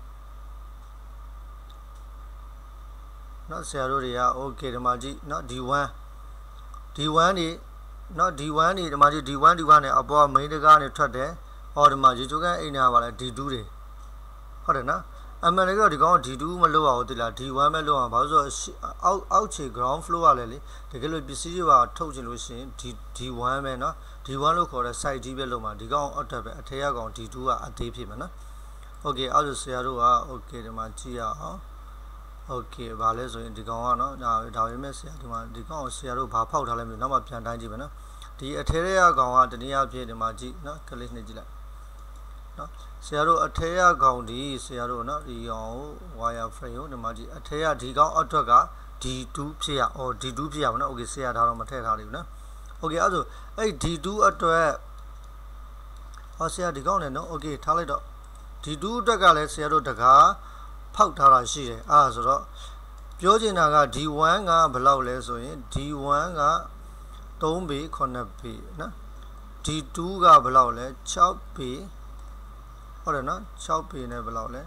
[SPEAKER 1] နော်ဆရာတို့တွေက okay ဒီမှာကြည့်နော် d one d one နေနော် d one နေဒီမှာကြည့် d one d one နဲ့အပေါ် main တကားနေထွက်တယ်ဟောဒီမှာရေချိုးကန်းအိမ်နာပါလဲ d two တွေဟုတ်တယ်နော်အမှန်တကယ်ဒီကောင် D two မလို့အောင်တိလား D one ပဲလို့အောင်ဘာလို့ဆိုအောက်အောက်ခြေ ground floor ကလည်းလေတကယ်လို့ပစ္စည်းတွေပါထုတ်ချင်လို့ရှိရင် D D one ပဲเนาะ D one လို့ခေါ်တဲ့ site D ပဲလို့မှာဒီကောင်အောက်တက်ပဲအထက်ကကောင် D two ကအသေးဖြစ်မှာเนาะ okay အဲ့ဒါဆရာတို့က okay ဒီမှာကြည့်ရအောင် okay ဘာလဲဆိုရင်ဒီကောင်ကเนาะဒါဒါပေမဲ့ဆရာဒီမှာဒီကောင်ဆရာတို့ဘာဖောက်ထားလဲမသိနောက်မှပြန်တိုင်းကြည့်မယ်เนาะဒီအထက်ကကောင်ကတနည်းအားဖြင့်ဒီမှာကြည့်เนาะ click နဲ့ကြည့်လိုက်เนาะဆရာတို့အထက်ကကောင်ဒီဆရာတို့เนาะဒီကောင် wire frame ကိုဒီမှာကြည့်အထက်ကဒီကောင်အောက်ထွက်က D two ဖြစ်ရအော် D two ဖြစ်ရပါเนาะ okay ဆရာဒါတော့မထည့်ထားလိမ့်ဘူးเนาะ okay အဲ့ဒါဆိုအဲ့ D two အတွက်ဟောဆရာဒီကောင်နဲ့เนาะ okay ထားလိုက်တော့ D two အတွက်ကလည်းဆရာတို့တကားဖောက်ထားတာရှိတယ်အဲ့ဒါဆိုတော့ပြောချင်တာက D one ကဘယ်လောက်လဲဆိုရင် D one ကthreeပေsevenပေเนาะ D two ကဘယ်လောက်လဲsixပေဟုတ်တယ်เนาะsixပေနဲ့ဘယ်လောက်လဲ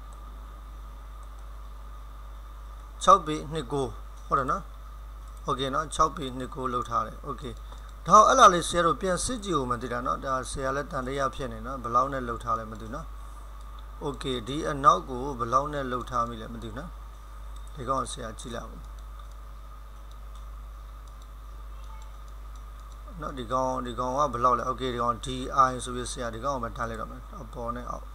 [SPEAKER 1] sixပေtwenty-nineဟုတ်တယ်เนาะ okay เนาะsixပေtwenty-nineလောက်ထားတယ် okay ဒါအဲ့လားလေးဆရာတို့ပြန်စစ်ကြည့်ဦးမသိတာเนาะဒါဆရာလည်းတန်တရားဖြစ်နေเนาะဘယ်လောက်နဲ့လောက်ထားလဲမသိဘူးเนาะ okay ဒီအနောက်ကိုဘယ်လောက်နဲ့လောက်ထားမိလဲမသိဘူးเนาะဒီကောင်ဆရာကြည့်လိုက်အောင်เนาะဒီကောင်ဒီကောင်ကဘယ်လောက်လဲ okay ဒီကောင် D I ဆိုပြီးဆရာဒီကောင်ကိုမထားလိုက်တော့မယ်အပေါ်နဲ့အောက်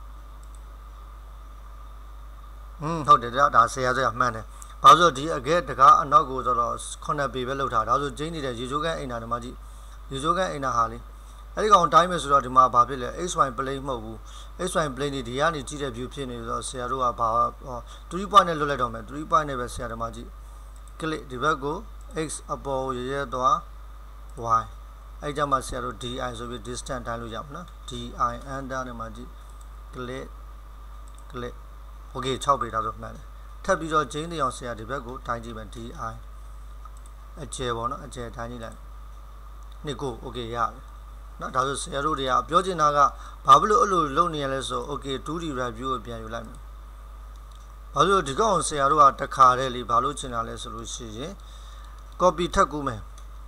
[SPEAKER 1] อืมဟုတ်တယ်ဒါဒါဆရာဆရာမှန်တယ်ဘာလို့ဒီအကဲတကားအနောက်ကိုဆိုတော့nineပေပဲလောက်ထားဒါဆိုကျင်းနေတဲ့ရေချိုးကန်းအိမ်နာဒီမှာကြည့်ရေချိုးကန်းအိမ်နာဟာလေအဲ့ဒီကောင်တိုင်းမယ်ဆိုတော့ဒီမှာဘာဖြစ်လဲ X Y plane မဟုတ်ဘူး X Y plane ဒီကနေကြည့်တဲ့ view ဖြစ်နေဆိုတော့ဆရာတို့ကဘာthree point နဲ့လွတ်လိုက်တော့မယ်three point နဲ့ပဲဆရာဒီမှာကြည့် click ဒီဘက်ကို X အပေါ်ရရဲသွား Y အဲ့ကြမှာဆရာတို့ D I ဆိုပြီး distance တိုင်းလို့ရမှာနော် D I under နဲ့မှာကြည့် click click okay sixပေဒါဆိုမှန်တယ်ထပ်ပြီးတော့ဂျင်းတွေအောင်ဆရာဒီဘက်ကိုတိုင်းကြည့်မယ် D I အကျယ်ပေါ့နော်အကျယ်တိုင်းကြည့်လိုက်နှစ်ကို okay ရပြီနော်ဒါဆိုဆရာတို့တွေကပြောချင်တာကဘာလို့အဲ့လိုလုပ်နေရလဲဆို okay two D review ကိုပြန်ယူလိုက်မယ်ဘာလို့ဒီကောင်ဆရာတို့ကတခါတည်းလေဘာလို့ချင်တာလဲဆိုလို့ရှိရင် copy ထပ်ကူးမယ်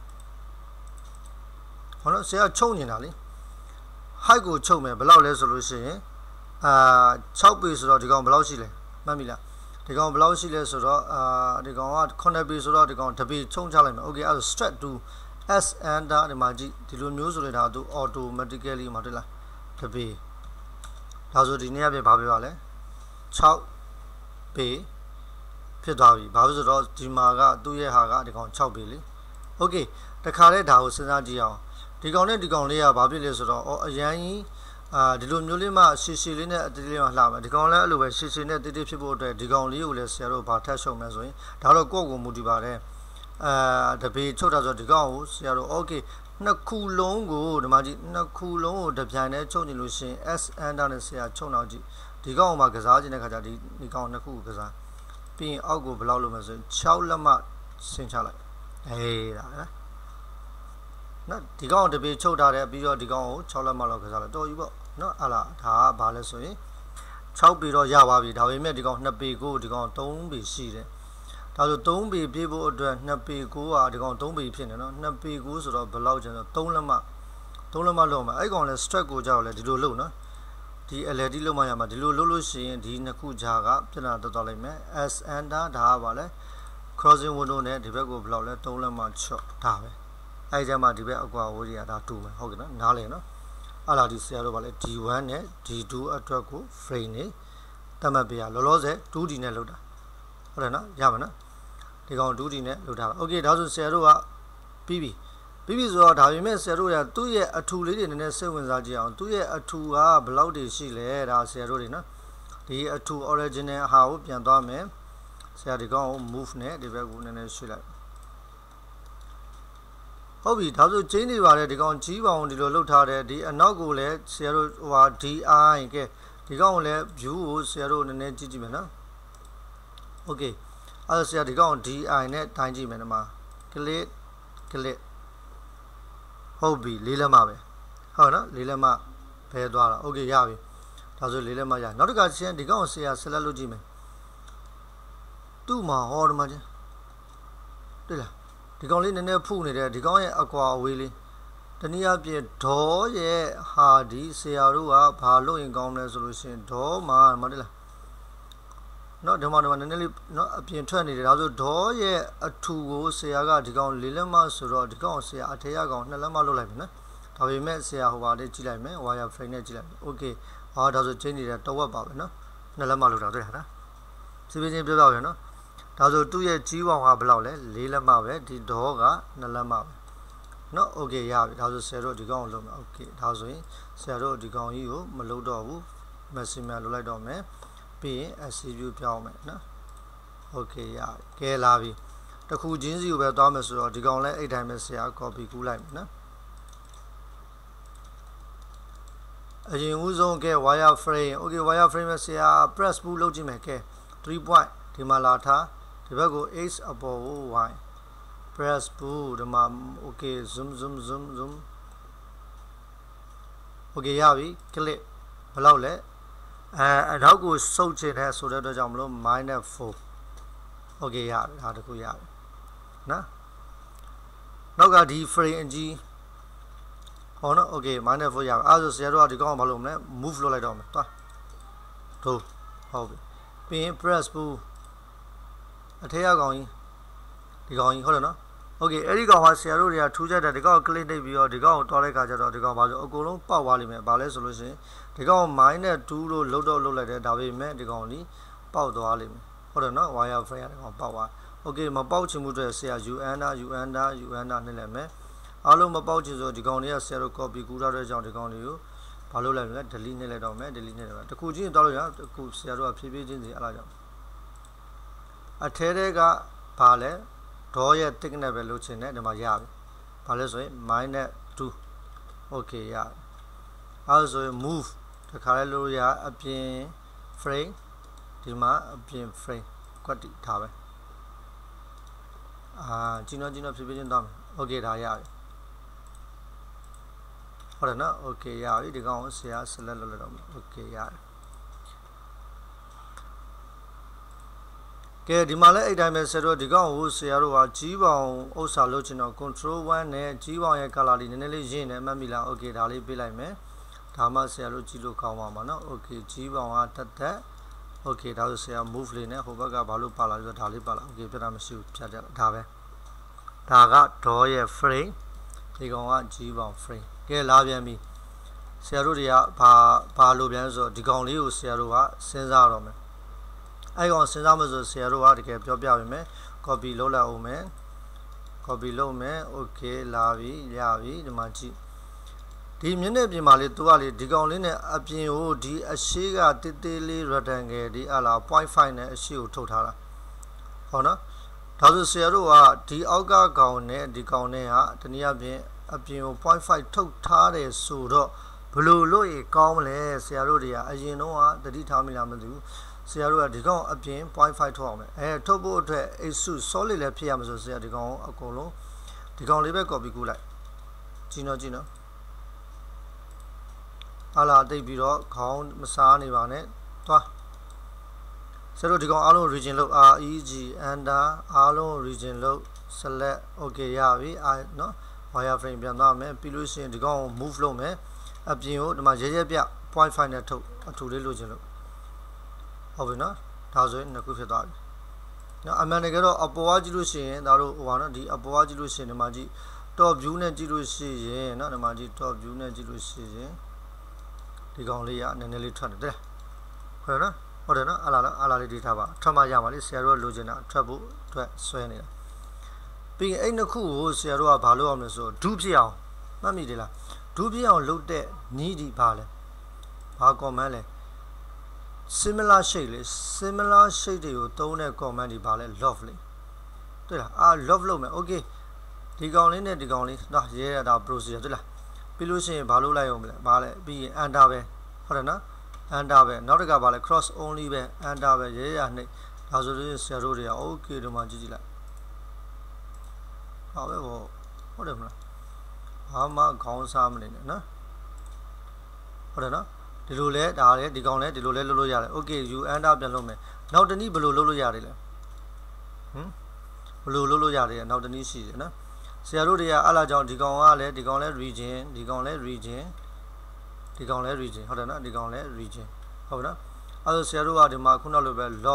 [SPEAKER 1] ဟောနော်ဆရာချုပ်နေတာလေ height ကိုချုပ်မယ်ဘယ်လောက်လဲဆိုလို့ရှိရင်အာsixပေဆိုတော့ဒီကောင်ဘယ်လောက်ရှိလဲမှတ်မိလားဒီကောင်ဘယ်လောက်ရှိလဲဆိုတော့အာဒီကောင်ကnineပေဆိုတော့ဒီကောင်တစ်ပေချုံချလိုက်မယ် okay အဲ့ဒါ stretch to S under ဒီမှာကြည့်ဒီလိုမျိုးဆိုရင်ဒါသူ automatically မှာတွေ့လားတစ်ပေဒါဆိုဒီနေ့အပြင်ဘာပြောရလဲsixပေဖြစ်သွားပြီဘာလို့ဆိုတော့ဒီမှာကသူ့ရဲ့ဟာကဒီကောင်sixပေလေ okay တခါလဲဒါကိုစဉ်းစားကြည့်အောင်ဒီကောင်နဲ့ဒီကောင်လေးကဘာဖြစ်လဲဆိုတော့အော်အရန်ကြီးအာဒီလိုမျိုးလေးမှရှည်ရှည်လေးနဲ့အတေးလေးမှလှမယ်ဒီကောင်လည်းအဲ့လိုပဲရှည်ရှည်နဲ့တေးတေးဖြစ်ဖို့အတွက်ဒီကောင်လေးကိုလည်းဆရာတို့ဘာထပ်ရှုံမယ်ဆိုရင်ဒါတော့ကိုယ့်ကိုမူတည်ပါတယ်အာတပေချုပ်တာဆိုဒီကောင်ကိုဆရာတို့ okay နှစ်ခုလုံးကိုဒီမှာကြည့်နှစ်ခုလုံးကိုတစ်ပြိုင်တည်းချုပ်နေလို့ရှိရင် S under နဲ့ဆရာချုပ်အောင်ကြည့်ဒီကောင်မှာကစားခြင်းတဲ့ခါကျဒီဒီကောင်နှစ်ခုကိုကစားပြီးရင်အောက်ကိုဘယ်လောက်လုပ်မလဲဆိုရင်sixလက်မှဆင်းချလိုက်အေးဒါနော်နော်ဒီကောင်တပေချုပ်ထားတယ်ပြီးတော့ဒီကောင်ကိုsixလက်မှလောက်ကစားလိုက်တော်ပြီပေါ့နော်ဟာလားဒါကဘာလဲဆိုရင်sixပေတော့ရပါပြီဒါပေမဲ့ဒီကောင်twoပေကိုဒီကောင်threeပေရှိတယ်ဒါဆိုthreeပေပြည့်ဖို့အတွက်twoပေကိုကဒီကောင်threeပေဖြစ်နေနော်twoပေကိုဆိုတော့ဘယ်လောက်ကျန်ဆိုthreeလက်မှthreeလက်မှလောက်မှာအဲ့ကောင်လဲ stretch ကိုကြောက်လဲဒီလိုလုပ်နော်ဒီ L E D လောက်မှရမှာဒီလိုလုပ်လို့ရှိရင်ဒီနှစ်ခုကြားကပြဿနာတက်သွားလိမ့်မယ် S under ဒါကပါလဲ crossing window နဲ့ဒီဘက်ကိုဘယ်လောက်လဲthreeလက်မှsixဒါပဲအဲ့ကျမှဒီဘက်အကွာဝေးတွေကဒါtwoမယ်ဟုတ်ကဲ့နော်နားလည်နော်အဲ့လာဒီဆရာတို့ဗာလဲ D one နဲ့ D two အတွက်ကို frame နေတတ်မှတ်ပေးရလောလောဆယ်two D နဲ့လောက်တာဟုတ်တယ်နော်ရပါနော်ဒီကောင်two D နဲ့လောက်တာโอเคဒါဆိုဆရာတို့ကပြီးပြီပြီးပြီဆိုတော့ဒါပေမဲ့ဆရာတို့ကသူ့ရဲ့အထူလေးတွေနည်းနည်းစိတ်ဝင်စားကြည့်အောင်သူ့ရဲ့အထူကဘယ်လောက်တွေရှိလဲဒါဆရာတို့တွေနော်ဒီအထူ original ဟာကိုပြန်သွားမယ်ဆရာဒီကောင်ကို move နဲ့ဒီဘက်ကိုနည်းနည်းရွှေ့လိုက်ဟုတ်ပြီဒါဆိုချင်းနေပါတယ်ဒီကောင်ကြီးပေါအောင်ဒီလိုလှုပ်ထားတယ်ဒီအနောက်ကိုလည်းဆရာတို့ဟိုဟာ D I ကဲဒီကောင်ကိုလည်း view ကိုဆရာတို့နည်းနည်းကြည့်ကြည့်မယ်နော် okay အဲ့ဒါဆရာဒီကောင် D I နဲ့တိုင်းကြည့်မယ်ဒီမှာ click click ဟုတ်ပြီလေးလက်မပဲဟုတ်နော်လေးလက်မဘဲသွားတာ okay ရပြီဒါဆိုလေးလက်မရနောက်တစ်ခါချင်းဒီကောင်ကိုဆရာ select လုပ်ကြည့်မယ်သူ့မှာဟောဒီမှာချင်းတွေ့လားဒီကောင်လေးနည်းနည်းဖုနေတယ်ဒီကောင်ရဲ့အကွာအဝေးလေးတနည်းအားဖြင့်ဒေါ်ရဲ့ဟာဒီဆရာတို့ကဘာလို့ရင်ကောင်းလဲဆိုလို့ရှိရင်ဒေါ်မှာမဟုတ်လားနော်ဒီမှာဒီမှာနည်းနည်းလေးနော်အပြင်ထွက်နေတယ်ဒါဆိုဒေါ်ရဲ့အထူကိုဆရာကဒီကောင်လေးလက်မဆိုတော့ဒီကောင်ဆရာအထေရကောင်နှစ်လက်မလုပ်လိုက်ပြီနော်ဒါပေမဲ့ဆရာဟိုပါလေးကြည့်လိုက်မယ် wire frame နဲ့ကြည့်လိုက်မယ်โอเคဟာဒါဆိုချင်းနေတဲ့တဝက်ပါပဲနော်နှစ်လက်မလုပ်တာတွေ့လားစီပင်းချင်းပြောပြရနော်ဒါဆိုသူ့ရဲ့ကြီးပေါင်ကဘယ်လောက်လဲလေးလက်မပဲဒီဒေါ်ကနှစ်လက်မပဲနော်โอเคရပြီဒါဆိုဆရာတို့ဒီကောင်ကိုလုပ်မယ်โอเคဒါဆိုရင်ဆရာတို့ဒီကောင်ကြီးကိုမလုပ်တော့ဘူး maximum လုပ်လိုက်တော့မယ်ပြီးရင် S C view ပြောင်းမယ်နော်โอเคရပြီကဲလာပြီတခုချင်းစီကိုပဲသွားမယ်ဆိုတော့ဒီကောင်လဲအဲ့တိုင်းပဲဆရာ copy ကူးလိုက်မယ်နော်အရင်ဦးဆုံးကဲ wire frame okay wire frame ဆရာ press pull လုပ်ကြည့်မယ်ကဲthree point ဒီမှာလာထားဒီဘက်ကို x အပေါ်ကို y press pull ဒီမှာ okay zoom zoom zoom zoom okay ရပြီ click ဘယ်လောက်လဲအဲအနောက်ကိုစုပ်ချင်တဲ့ဆိုတဲ့အတွက်ကြောင့်မလို့ minus four okay ရပြီဒါတခုရပြီနော်နောက်ကဒီ frame အကြီးဟောနော် okay minus four ရပြီအဲဆိုဆရာတို့ကဒီကောင်ကဘာလုပ်မလဲ move လုပ်လိုက်တော့မယ်သွားတို့ဟုတ်ပြီပြီးရင် press pull အထက်ရကောင်ကြီးဒီကောင်ကြီးဟုတ်တယ်နော် okay အဲ့ဒီကောင်ကဆရာတို့တွေကထူးခြားတယ်ဒီကောင် click နှိပ်ပြီးတော့ဒီကောင်ကိုတွားလိုက်ခါကျတော့ဒီကောင်ဘာလို့အကုန်လုံးပေါက်သွားလိမ့်မယ်ဘာလဲဆိုလို့ရှိရင်ဒီကောင် minus two လို့လုတ်တော့လုတ်လိုက်တယ်ဒါပေမဲ့ဒီကောင်ကြီးပေါက်သွားလိမ့်မယ်ဟုတ်တယ်နော် wire frame ကဒီကောင်ပေါက်သွား okay မပေါက်ချင်မှုအတွက်ဆရာ u enter u enter u enter နှိပ်လိုက်မယ်အားလုံးမပေါက်ချင်ဆိုဒီကောင်တွေကဆရာတို့ copy ကူးထားတဲ့အကြောင်းဒီကောင်တွေကိုဘာလုပ်လိုက်မလဲ delete နှိပ်လိုက်တော့မယ် delete နှိပ်လိုက်မယ်တခုချင်းတောက်လို့ရတခုဆရာတို့ကဖြည်းဖြည်းချင်းစီအဲ့လားကြောင့်အထဲထဲကဘာလဲဒေါ်ရဲ့ thickness ပဲလုပ်ချင်တယ်ဒီမှာရပြီဘာလဲဆိုရင် minus two okay ရပြီအဲဆိုရင် move တခါလဲလို့ရအပြင် frame ဒီမှာအပြင် frame ကွက်တီထားပဲအာကျင်းတော့ကျင်းတော့ဖြည်းဖြည်းချင်းတောင်းမယ် okay ဒါရပြီဟုတ်တယ်နော် okay ရပြီဒီကောင်ကိုဆရာ select လုပ်လိုက်တော့မယ် okay ရတယ်ကဲဒီမှာလဲအဲ့တိုင်းပဲဆရာတို့ဒီကောင်ကိုဆရာတို့ကကြီးပေါင်ဥစ္စာလုပ်ချင်တော့ control one နဲ့ကြီးပေါင်ရဲ့ color လေးနည်းနည်းလေးရင်းနေမှတ်မိလား okay ဒါလေးပေးလိုက်မယ်ဒါမှဆရာတို့ကြည့်လို့ကောင်းပါမှာနော် okay ကြီးပေါင်ကတက်တက် okay ဒါဆိုဆရာ move လေးနဲ့ဟိုဘက်ကဘာလို့ပါလာလဲဆိုတော့ဒါလေးပါလာ okay ပြတ်တာမရှိဘူးဖြတ်ကြဒါပဲဒါက door ရဲ့ frame ဒီကောင်ကကြီးပေါင် frame ကဲလာပြန်ပြီဆရာတို့တွေကဘာဘာလို့ပြန်ဆိုတော့ဒီကောင်လေးကိုဆရာတို့ကစဉ်းစားရတော့မယ်အဲ့ကောင်စဉ်းစားမှဆိုဆရာတို့ကတကယ်ပြောပြပေးမယ် copy လုပ်လိုက်အောင်မယ် copy လုပ်မယ် okay လာပြီရပြီဒီမှာကြည့်ဒီမျက်နှာပြင်မှာလေးသူကလေဒီကောင်လေးနဲ့အပြင်ကိုဒီအရှိကတိတိလေး rectangle ဒီအလား point five နဲ့အရှိကိုထုတ်ထားတာဟောနော်ဒါဆိုဆရာတို့ကဒီအောက်ကကောင်နဲ့ဒီကောင်နဲ့ဟာတနည်းအားဖြင့်အပြင်ကို point five ထုတ်ထားတယ်ဆိုတော့ဘယ်လိုလို့ရေကောင်းမလဲဆရာတို့တွေကအရင်တော့ကတတိထားမိလားမသိဘူးဆရာတို့ကဒီကောင်အပြင် point five ထုတ်အောင်မယ်အဲထုတ်ဖို့အတွက် asu solid လည်းဖြစ်ရမှာဆိုဆရာဒီကောင်အကုန်လုံးဒီကောင်လေးပဲ copy ကူးလိုက်ကြည့်နော်ကြည့်နော်ဟာလာတိတ်ပြီးတော့ခေါင်းမစားနေပါနဲ့သွားဆရာတို့ဒီကောင်အားလုံး region လို့ reg enter အားလုံး region လို့ select okay ရပြီအဲနော် wire frame ပြန်သွားမယ်ပြီးလို့ရှိရင်ဒီကောင်ကို move လုပ်မယ်အပြင်ကိုဒီမှာရဲရဲပြ point five နဲ့ထုတ်အထူလေးလိုချင်လို့ဟုတ်ပြီနော်ဒါဆိုရင်နှစ်ခုဖြစ်သွားပြီနော်အမှန်တကယ်တော့အပေါ်ကကြည့်လို့ရှိရင်ဒါတို့ဟိုပါနော်ဒီအပေါ်ကကြည့်လို့ရှိရင်ဒီမှာကြည့် top view နဲ့ကြည့်လို့ရှိရင်နော်ဒီမှာကြည့် top view နဲ့ကြည့်လို့ရှိရင်ဒီကောင်လေးကနည်းနည်းလေးထွက်တယ်ဟုတ်နော်ဟုတ်တယ်နော်အလားအလားလေးဒီထားပါထွက်မှရပါလိမ့်ဆရာတို့လိုချင်တာထွက်ဖို့အတွက်ဆွဲနေတာပြီးရင်အဲ့နှစ်ခုကိုဆရာတို့ကဘာလုပ်အောင်လဲဆိုတော့ဒုဖြစ်အောင်မှတ်မိတယ်လားဒုဖြစ်အောင်လုပ်တဲ့နီးဒီဘာလဲဘာ command လဲ similar shape လေ similar shape တွေကိုသုံးတဲ့ command ဒီဘာလဲ love လေတွေ့လားအာ love လုပ်မယ် okay ဒီကောင်လေးနဲ့ဒီကောင်လေးနော်ရဲရတာ procedure တွေ့လားပြီးလို့ရှိရင်ဘာလုပ်လိုက်အောင်မလဲဘာလဲပြီးရင် enter ပဲဟုတ်တယ်နော် enter ပဲနောက်တစ်ခါဘာလဲ cross only ပဲ enter ပဲရဲရနှိပ်ဒါဆိုလို့ဆရာတို့တွေက okay ဒီမှာကြည့်ကြည့်လိုက်ဟာပဲဟောဟုတ်တယ်မလားဘာမှခေါင်းစားမနေနဲ့နော်ဟုတ်တယ်နော်ဒီလိုလဲဒါလဲဒီကောင်လဲဒီလိုလဲလုပ်လို့ရတယ် okay you enter ပြန်လုပ်မယ်နောက်တနည်းဘယ်လိုလုပ်လို့ရတယ်လဲဟမ်ဘယ်လိုလုပ်လို့ရတယ်နောက်တနည်းရှိတယ်နော်ဆရာတို့တွေကအဲ့လာကြောင့်ဒီကောင်ကလည်းဒီကောင်လဲ region ဒီကောင်လဲ region ဒီကောင်လဲ region ဟုတ်တယ်နော်ဒီကောင်လဲ region ဟုတ်ပြီနော်အဲ့ဒါဆရာတို့ကဒီမှာခုနလိုပဲ love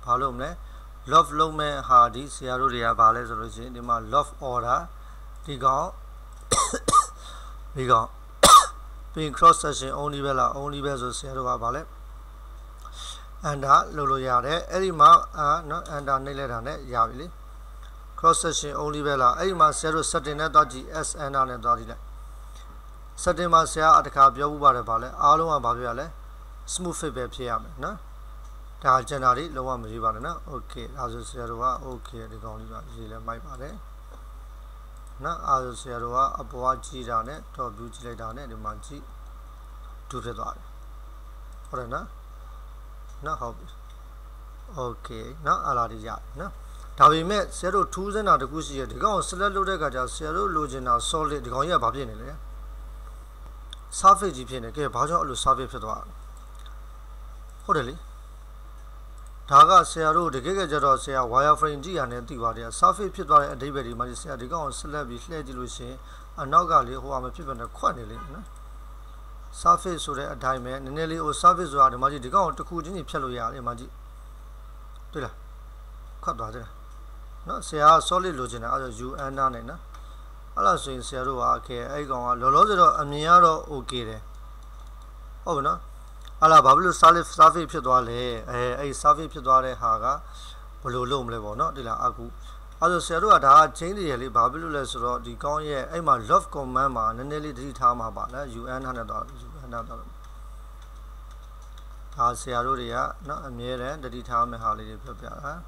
[SPEAKER 1] ဘာလို့မလဲ love လုံးမဲ့ဟာဒီဆရာတို့တွေကဘာလဲဆိုလို့ရှိရင်ဒီမှာ love order ဒီကောင်ဒီကောင် pin cross section only ပဲလား only ပဲဆိုဆရာတို့ကဘာလဲ under လို့လို့ရတယ်အဲ့ဒီမှာအာနော် under နှိပ်လိုက်တာနဲ့ရပြီလေ cross section only ပဲလားအဲ့ဒီမှာဆရာတို့ setting နဲ့တော့ကြည့် s under နဲ့တော့ကြည့်လိုက် setting မှာဆရာအတခါပြောမှုပါတယ်ဘာလဲအားလုံးကဘာပြောရလဲ smooth fit ပဲဖြစ်ရမယ်နော်ဒါကျန်တာတွေလုံးဝမရေးပါနဲ့နော် okay ဒါဆိုဆရာတို့က okay ဒီကောင်လေးပါရေးလဲမိုက်ပါတယ်နော်အားဆိုဆရာတို့ကအပေါ်ကြည့်တာနဲ့ top view ကြည့်လိုက်တာနဲ့ဒီမှာကြည့်ဒူဖြစ်သွားတယ်ဟုတ်တယ်နော်နော်ဟုတ်ပြီ okay နော်အားလာဒီရနော်ဒါပေမဲ့ဆရာတို့ထူးစမ်းတာတခုရှိရဒီကောင်ကို select လုပ်တဲ့အခါကျဆရာတို့လိုချင်တာ solid ဒီကောင်ကြီးကဘာဖြစ်နေလဲ surface ကြီးဖြစ်နေကဲဘာကြောင့်အဲ့လို surface ဖြစ်သွားဟုတ်တယ်လေဒါကဆရာတို့တကယ်ကြတော့ဆရာ wireframe ကြည့်ရတဲ့သိပါတယ် surface ဖြစ်သွားတဲ့အဓိပ္ပာယ်ဒီမှာဆရာဒီကောင်ကို select ပြီးလှည့်ကြည့်လို့ရှိရင်အနောက်ကလေဟိုအမဖြစ်ပဲနဲ့ခွက်နေလေနော် surface ဆိုတဲ့အတိုင်းပဲနည်းနည်းလေးဟို surface ဆိုတာဒီမှာကြည့်ဒီကောင်ကိုတစ်ခုချင်းချင်းဖြတ်လို့ရတယ်ဒီမှာကြည့်တွေ့လားခွက်သွားကြတယ်နော်ဆရာက solid လိုချင်တာအဲ့ဒါ u under နဲ့နော်အဲ့လားဆိုရင်ဆရာတို့ကခဲအဲ့ကောင်ကလောလောဆယ်တော့အမြင်ကတော့ okay တယ်ဟုတ်ပြီနော်အဲ့လားဘာဖြစ်လို့ solid surface ဖြစ်သွားလဲအဲအဲ့ surface ဖြစ်သွားတဲ့ဟာကဘယ်လိုလုပ်မလဲပေါ့နော်ဒီလားအခုအဲ့ဆိုဆရာတို့ကဒါက change တွေလေဘာဖြစ်လို့လဲဆိုတော့ဒီကောင်းရဲ့အဲ့မှာ love command မှာနည်းနည်းလေးသတိထားမှာပါလား un နဲ့တော့ un တော့ဒါဆရာတို့တွေကနော်အမြဲတမ်းသတိထားမယ့်ဟာလေးတွေပြောပြတာ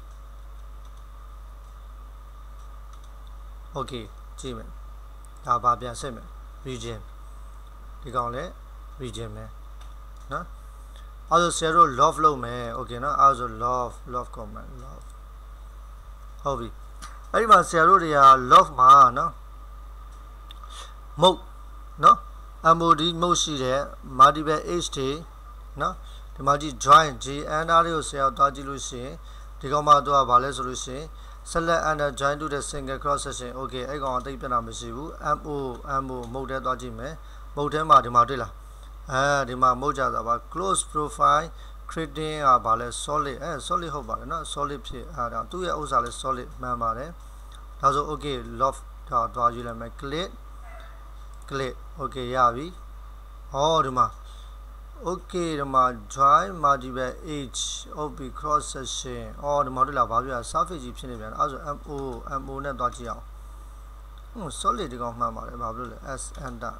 [SPEAKER 1] okay ကြည့်မယ်ဒါပါပြန်ဆက်မယ် region ဒီကောင်လဲ region ပဲနော်အဲ့ဆိုဆရာတို့ love လုပ်မယ် okay နော်အဲ့ဆို love love command love ဟုတ်ပြီအဲ့ဒီမှာဆရာတို့တွေက love မှာနော် mode နော် mod mode ရှိတယ် multiple h တွေနော်ဒီမှာကြည့် join g under တွေကိုဆရာတို့တွားကြည့်လို့ရှိရင်ဒီကောင်မှာတော့ဗာလဲဆိုလို့ရှိရင် select under join to the single cross section okay အဲ့ကောင်အသိပြတာမရှိဘူး mo mo mode ထဲတွားကြည့်မယ် mode ထဲမှာဒီမှာတွေ့လားအဲဒီမှာ mode ကြတာပါ close profile creating อ่ะဗာလဲ solid အဲ solid ဟုတ်ပါတယ်เนาะ solid ဖြစ်အဲဒါသူ့ရဲ့ဥစ္စာလဲ solid မှန်ပါတယ်ဒါဆို okay love ဒါတွားယူလိုက်မယ် click click okay ရပြီဟောဒီမှာ okay ဒီမှာ join multiple h ob cross section အော်ဒီမှာတွေ့လားဘာပြော surface ကြီးဖြစ်နေပြန်အဲဆို mo mo နဲ့တွားကြည့်အောင်ဟွန်း solid ဒီကောင်မှန်ပါတယ်ဘာလို့လဲ s enter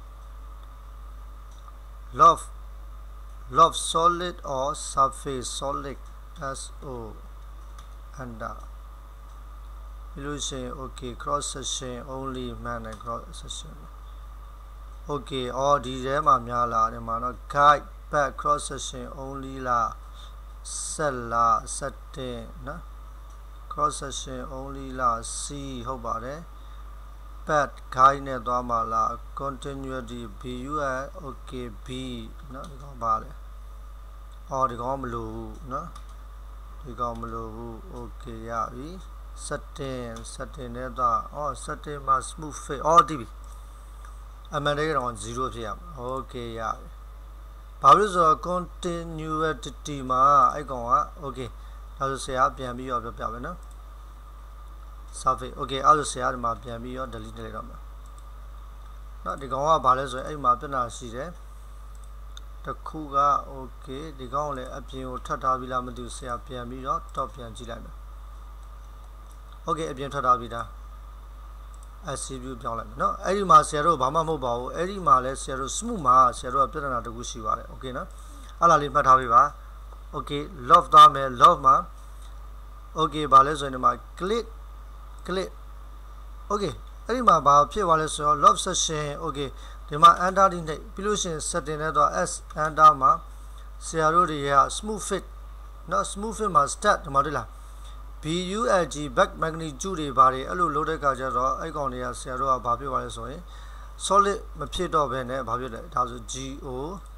[SPEAKER 1] love love solid or surface solid so enter illusion okay cross section only man and cross section okay အော်ဒီထဲမှာများလာတယ်မှာတော့ guide back cross section only လား set လား setting နော် cross section only လား c ဟုတ်ပါတယ် back guide နဲ့သွားမှာလား continuity bul okay b နော်ဒီကောင်ပါလေအော်ဒီကောင်မလို့ဘူးနော်ဒီကောင်မလို့ဘူး okay ရပြီ setting setting နဲ့သွားအော် setting မှာ smooth fit အော်ဒီပြီအမှန်တကယ်တော့zeroဖြစ်ရမှာ okay ရပြီဘာလို့ဆိုတော့ continuity မှာအဲ့ကောင်က okay ဒါဆိုဆရာပြန်ပြီးတော့ပြောပြမယ်နော် surface okay အဲ့ဒါဆရာဒီမှာပြန်ပြီးတော့ delete လိုက်တော့မယ်နော်ဒီကောင်ကဘာလဲဆိုရင်အဲ့မှာပြဿနာရှိတယ်တခုက okay ဒီကောင်ကိုလည်းအပြင်ကိုထွက်ထားပြီလားမသိဘူးဆရာပြန်ပြီးတော့ top ပြန်ကြည့်လိုက်မယ် okay အပြင်ထွက်ထားပြီဒါ S C view ပြောင်းလိုက်မယ်နော်အဲ့ဒီမှာဆရာတို့ဘာမှမဟုတ်ပါဘူးအဲ့ဒီမှာလဲဆရာတို့ smooth မှာဆရာတို့ကပြဿနာတခုရှိပါတယ် okay နော်အဲ့လားလေးမှတ်ထားပြီပါ okay love သားမယ် love မှာ okay ဘာလဲဆိုရင်ဒီမှာ click click okay အဲ့ဒီမှာဘာဖြစ်သွားလဲဆိုတော့ love section okay ဒီမှာ enter ဒီနဲ့ပြီးလို့ရှိရင် setting နဲ့တော့ s enter မှာဆရာတို့တွေက smooth fit နော် smooth fit မှာ start ဒီမှာတွေ့လား bulg back magnitude တွေပါတယ်အဲ့လိုလုပ်တဲ့အခါကျတော့အဲ့ကောင်တွေကဆရာတို့ကဘာပြောပါလဲဆိုရင် solid မဖြစ်တော့ဘဲနဲ့ဘာဖြစ်လဲဒါဆို go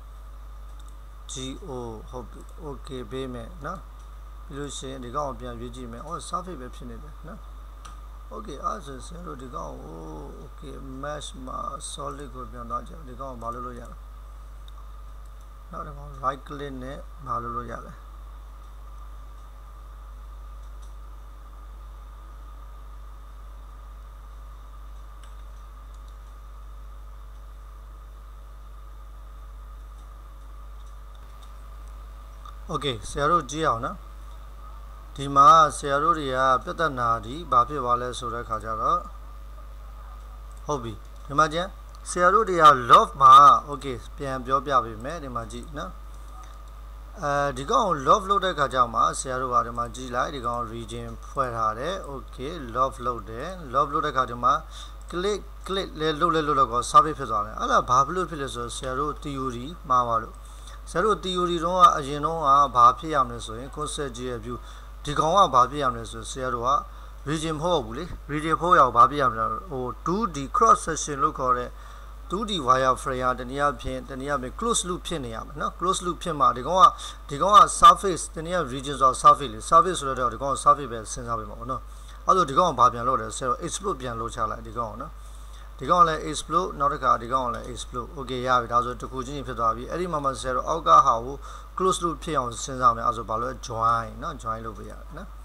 [SPEAKER 1] go ဟုတ်ပြီ okay ပေးမယ်နော်ပြီးလို့ရှိရင်ဒီကောင်ကိုပြန်ရွေးကြည့်မယ်အော် surface ပဲဖြစ်နေတယ်နော် okay အဲ့ဆိုဆရာတို့ဒီကောင်ကို okay mesh မှာ solid ကိုပြန်တော့ကြဒီကောင်ကိုဘာလုပ်လို့ရလဲနော်ဒီကောင် right click နဲ့ဘာလုပ်လို့ရလဲ okay ဆရာတို့ကြည့်အောင်နော်ဒီမှာဆရာတို့တွေကပြဿနာဒီဘာဖြစ်သွားလဲဆိုတဲ့ခါကျတော့ဟုတ်ပြီဒီမှာကျန်ဆရာတို့တွေက love မှာ okay ပြန်ပြောပြပေးမယ်ဒီမှာကြည့်နော်အဲဒီကောင် love လုပ်တဲ့ခါကျမှဆရာတို့ကဒီမှာကြည့်လိုက်ဒီကောင် region ဖွဲ့ထားတယ် okay love လုပ်တယ် love လုပ်တဲ့ခါကျမှ click click လဲလုပ်လဲလုပ်တော့ service ဖြစ်သွားတယ်အဲ့ဒါဘာဖြစ်လို့ဖြစ်လဲဆိုတော့ဆရာတို့ theory မှာပါလို့ဆရာတို့ theory တော့အရင်တော့ဘာဖြစ်ရမလဲဆိုရင် concept ကြီးရဲ့ view ဒီကောင်ကဘာဖြစ်ရမလဲဆိုဆရာတို့က region မဟုတ်ဘူးလေ region ဖို့ရအောင်ဘာဖြစ်ရမလဲဟို two D cross section လို့ခေါ်တဲ့ two D wire frame တနည်းအားဖြင့်တနည်းအားဖြင့် close loop ဖြစ်နေရမယ်နော် close loop ဖြစ်မှာဒီကောင်ကဒီကောင်က surface တနည်း region ဆို surface လေ surface ဆိုတော့ဒီကောင် surface ပဲစဉ်းစားပေးမှာပေါ့နော်အဲ့လိုဒီကောင်ကဘာပြန်လုပ်လဲဆရာတို့ explode ပြန်လုပ်ချလိုက်ဒီကောင်ကနော်ဒီကောင်လည်း explode နောက်တစ်ခါဒီကောင်လည်း explode okay ရပြီဒါဆိုတခုချင်းဖြစ်သွားပြီအဲ့ဒီမှာမှဆရာတို့အောက်ကဟာကို close loop ဖြစ်အောင်စဉ်းစားမယ်အဲ့ဆိုဘာလို့ join နော် join လုပ်ပေးရတယ်နော်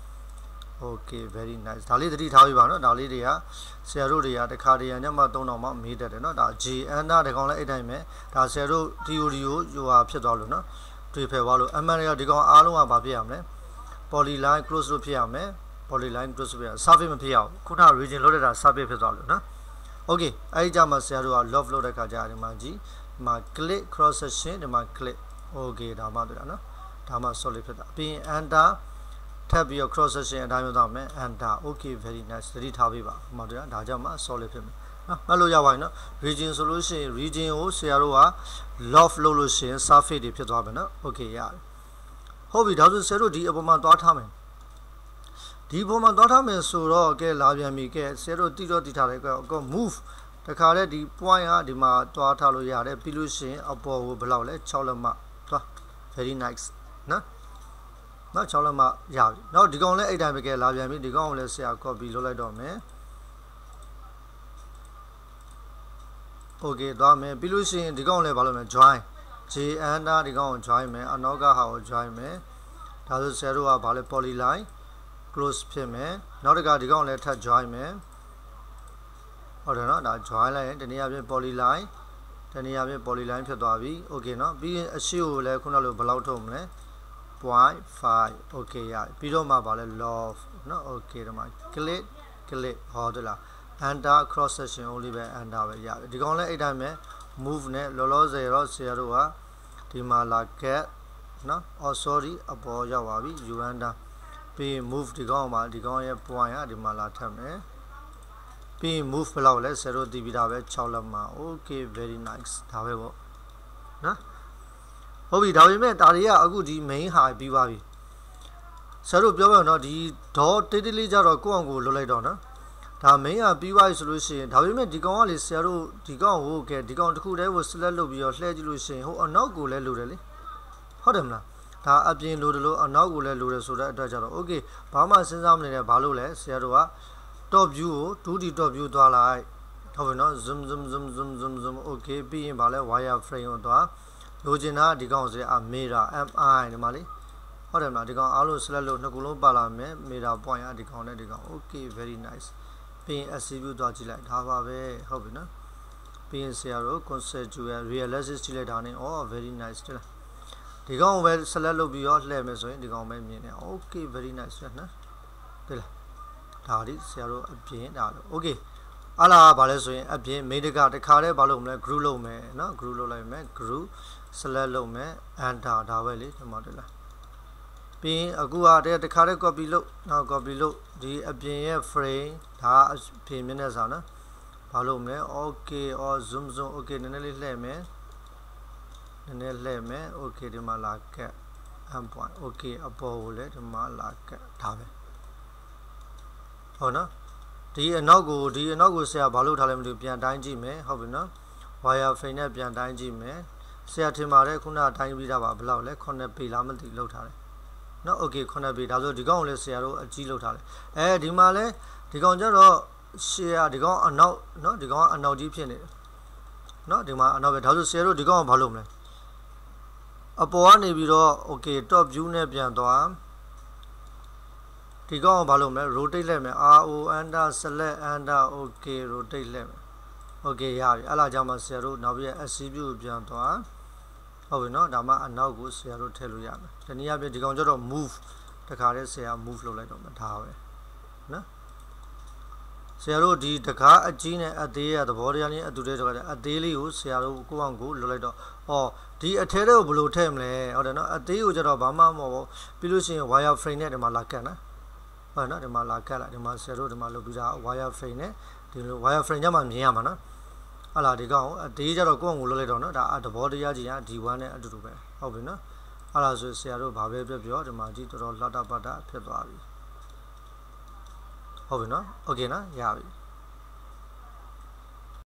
[SPEAKER 1] okay very nice ဒါလေးသတိထားပြီးပါနော်ဒါလေးတွေကဆရာတို့တွေကတခါတရံညမှသုံးတော့မှမေးတတ်တယ်နော်ဒါ J under ဒီကောင်လည်းအဲ့တိုင်းပဲဒါဆရာတို့ theory ကိုဟိုဟာဖြစ်သွားလို့နော်တွေ့ဖယ်သွားလို့အမှန်တရားဒီကောင်အားလုံးကဘာဖြစ်ရမလဲ polyline close loop ဖြစ်ရမယ် polyline close loop ဖြစ်ရ surface မဖြစ်ရဘူးခုန region လုပ်တဲ့တာ surface ဖြစ်သွားလို့နော်okay အဲ့ဒီကြမှာဆရာတို့က love လုပ်တဲ့ခါကျဒီမှာကြည့်ဒီမှာ click cross section ဒီမှာ click okay ဒါမှတွေ့တာနော်ဒါမှ solid ဖြစ်တာပြီးရင် enter ထပ်ပြီးတော့ cross section အတိုင်းမျိုးသွားမယ် enter okay very nice သတိထားပေးပါမှတွေ့တာဒါကြောင့်မှ solid ဖြစ်မယ်နော်မှတ်လို့ရပါပြီနော် region ဆိုလို့ရှိရင် region ကိုဆရာတို့က love လုပ်လို့ရှိရင် surface တွေဖြစ်သွားမယ်နော် okay ရတယ်ဟုတ်ပြီဒါဆိုဆရာတို့ဒီအပေါ်မှာသွားထားမယ်ဒီပုံမှာသွားထားမယ်ဆိုတော့ကဲလာပြန်ပြီကဲဆရာတို့တိတော့တိထားတယ်ကော move တခါလဲဒီ point ကဒီမှာသွားထားလို့ရတယ်ပြီးလို့ရှိရင်အပေါ်ကိုဘယ်လောက်လဲ6လက်မသွား very nice နော်နော်6လက်မရပြီနောက်ဒီကောင်လဲအဲ့တိုင်းပဲကဲလာပြန်ပြီဒီကောင်ကိုလဲဆရာ copy လုပ်လိုက်တော့မယ် okay သွားမယ်ပြီးလို့ရှိရင်ဒီကောင်လဲဘာလုပ်မလဲ join J under ဒီကောင်ကို join မယ်အနောက်ကဟာကို join မယ်ဒါဆိုဆရာတို့ကဘာလဲ polyline close ဖြစ်မယ်နောက်တစ်ခါဒီကောင်လည်းထပ် join မယ်ဟုတ်တယ်နော်ဒါ join လိုက်ရင်တနည်းအားဖြင့် polyline တနည်းအားဖြင့် polyline ဖြစ်သွားပြီ okay နော်ပြီးရင်အရှိကိုလည်းခုနလိုဘယ်လောက်ထုတ်မလဲ zero point five okay ရပြီပြီးတော့မှဘာလဲ love နော် okay ဒီမှာ click click ဟောတယ်လား enter cross section only ပဲ enter ပဲရပြီဒီကောင်လည်းအဲ့တိုင်းပဲ move နဲ့လောလောဆယ်တော့ဆရာတို့ကဒီမှာလာ get နော် oh sorry အပေါ်ရောက်ပါပြီ u enterပြီး move ဒီကောင်မှာဒီကောင်ရဲ့ point ကဒီမှာလာထပ်မယ်ပြီး move ဘယ်လောက်လဲဆယ်တို့တည်ပြီးတာပဲ6လက်မှာ okay very nice ဒါပဲပေါ့နော်ဟုတ်ပြီဒါပေမဲ့ဒါတွေကအခုဒီ main ဟာပြီးသွားပြီဆယ်တို့ပြောပြတော့ဒီဒေါ်တိတ်တိလေးကြတော့ကိုယ့်အောင်ကိုလွတ်လိုက်တော့နော်ဒါ main ဟာပြီးသွားပြီဆိုလို့ရှိရင်ဒါပေမဲ့ဒီကောင်ကလေဆယ်တို့ဒီကောင်ဟိုကဲဒီကောင်တစ်ခုတည်းကို select လုပ်ပြီးတော့လှည့်ကြည့်လို့ရှိရင်ဟိုအနောက်ကိုလည်းလိုတယ်လေဟုတ်တယ်မလားဒါအပြင်လိုတယ်လို့အနောက်ကိုလည်းလိုတယ်ဆိုတဲ့အတွက်ကြတော့ okay ဘာမှစဉ်းစားမနေနဲ့ဘာလို့လဲဆရာတို့က top view ကို two D top view သွားလိုက်ဟုတ်ပြီနော် zoom zoom zoom zoom zoom zoom okay ပြီးရင်ဘာလဲ wire frame ကိုသွားလိုချင်တာဒီကောင်ဆိုရင်အ mirror mi ဒီမှာလေဟုတ်တယ်မလားဒီကောင်အားလုံး select လို့နှစ်ခုလုံးပါလာမယ် mirror point ကဒီကောင်နဲ့ဒီကောင် okay very nice ပြီးရင် attribute သွားကြည့်လိုက်ဒါပါပဲဟုတ်ပြီနော်ပြီးရင်ဆရာတို့ conceptual realistic ကြည့်လိုက်တာနဲ့ oh very nice တဲ့လားဒီကောင်ကိုပဲ select လုပ်ပြီးတော့လှည့်မယ်ဆိုရင်ဒီကောင်ပဲမြင်နေ okay very nice နော်တဲ့လားဒါဒီဆရာတို့အပြင်ဒါလို့ okay အလားဘာလဲဆိုရင်အပြင် main တကတခါတည်းဘာလုပ်မလဲ group လုပ်မယ်နော် group လုပ်လိုက်မယ် group select လုပ်မယ် enter ဒါပဲလေဒီမှာတက်လားပြီးရင်အခုကတည်းကတခါတည်း copy လုပ်နောက် copy လုပ်ဒီအပြင်ရဲ့ frame ဒါအပြင်မြင်နေစားနော်ဘာလုပ်မလဲ okay or zoom zoom okay နည်းနည်းလေးလှည့်မယ်နည်းနည်းလှည့်မယ် okay ဒီမှာလာကတ် m point okay အပေါ်ကိုလည်းဒီမှာလာကတ်ဒါပဲဟုတ်နော်ဒီအနောက်ကိုဒီအနောက်ကိုဆရာဘာလို့ထားလဲမသိဘူးပြန်တိုင်းကြည့်မယ်ဟုတ်ပြီနော် wire frame နဲ့ပြန်တိုင်းကြည့်မယ်ဆရာထင်ပါတယ်ခုနကတိုင်းပြီးတာပါဘယ်လောက်လဲ9ပေလားမသိလောက်ထားတယ်နော် okay 9ပေဒါဆိုဒီကောင်ကိုလည်းဆရာတို့အကြီးလောက်ထားတယ်အဲဒီမှာလဲဒီကောင်ကျတော့ဆရာဒီကောင်အနောက်နော်ဒီကောင်ကအနောက်ကြီးဖြစ်နေတယ်နော်ဒီမှာအနောက်ပဲဒါဆိုဆရာတို့ဒီကောင်ကဘာလုပ်မလဲအပေါ်ကနေပြီးတော့ okay top view နဲ့ပြန်သွားဒီကောင်ကဘာလုပ်မလဲ rotate လိုက်မယ် r o under select under okay rotate လိုက်မယ် okay ရပြီအဲ့လာကြောင့်မှဆရာတို့နောက်ပြီး attribute ပြန်သွားဟုတ်ပြီနော်ဒါမှအနောက်ကိုဆရာတို့ထည့်လို့ရမယ်တနည်းအားဖြင့်ဒီကောင်ကျတော့ move တခါတည်းဆရာ move လုပ်လိုက်တော့မှာဒါပဲနော်ဆရာတို့ဒီတကားအကြီးနဲ့အသေးရသဘောတရားလေးအတူတည်းတော့အသေးလေးကိုဆရာတို့ကိုယ့်အောင်ကိုလွတ်လိုက်တော့ဩဒီအထဲတွေကိုဘယ်လိုထည့်မလဲဟုတ်တယ်နော်အသေးကိုကျတော့ဘာမှမဟုတ်ဘူးပြီးလို့ရှိရင် wire frame နဲ့ဒီမှာလာကတ်နော်ဟုတ်နော်ဒီမှာလာကတ်လိုက်ဒီမှာဆရာတို့ဒီမှာလုပ်ပြီးတာ wire frame နဲ့ဒီလို wire frame ညမှာမြင်ရမှာနော်ဟာလာဒီကောင်အသေးကျတော့ကိုယ့်အောင်ကိုလွတ်လိုက်တော့နော်ဒါသဘောတရားကြီးက D one နဲ့အတူတူပဲဟုတ်ပြီနော်ဟာလာဆိုဆရာတို့ဘာပဲပြောပြောဒီမှာကြည့်တော်တော်လှတာပတ်တာဖြစ်သွားပြီဟုတ်ပြီနော်โอเคနော်ရပြီ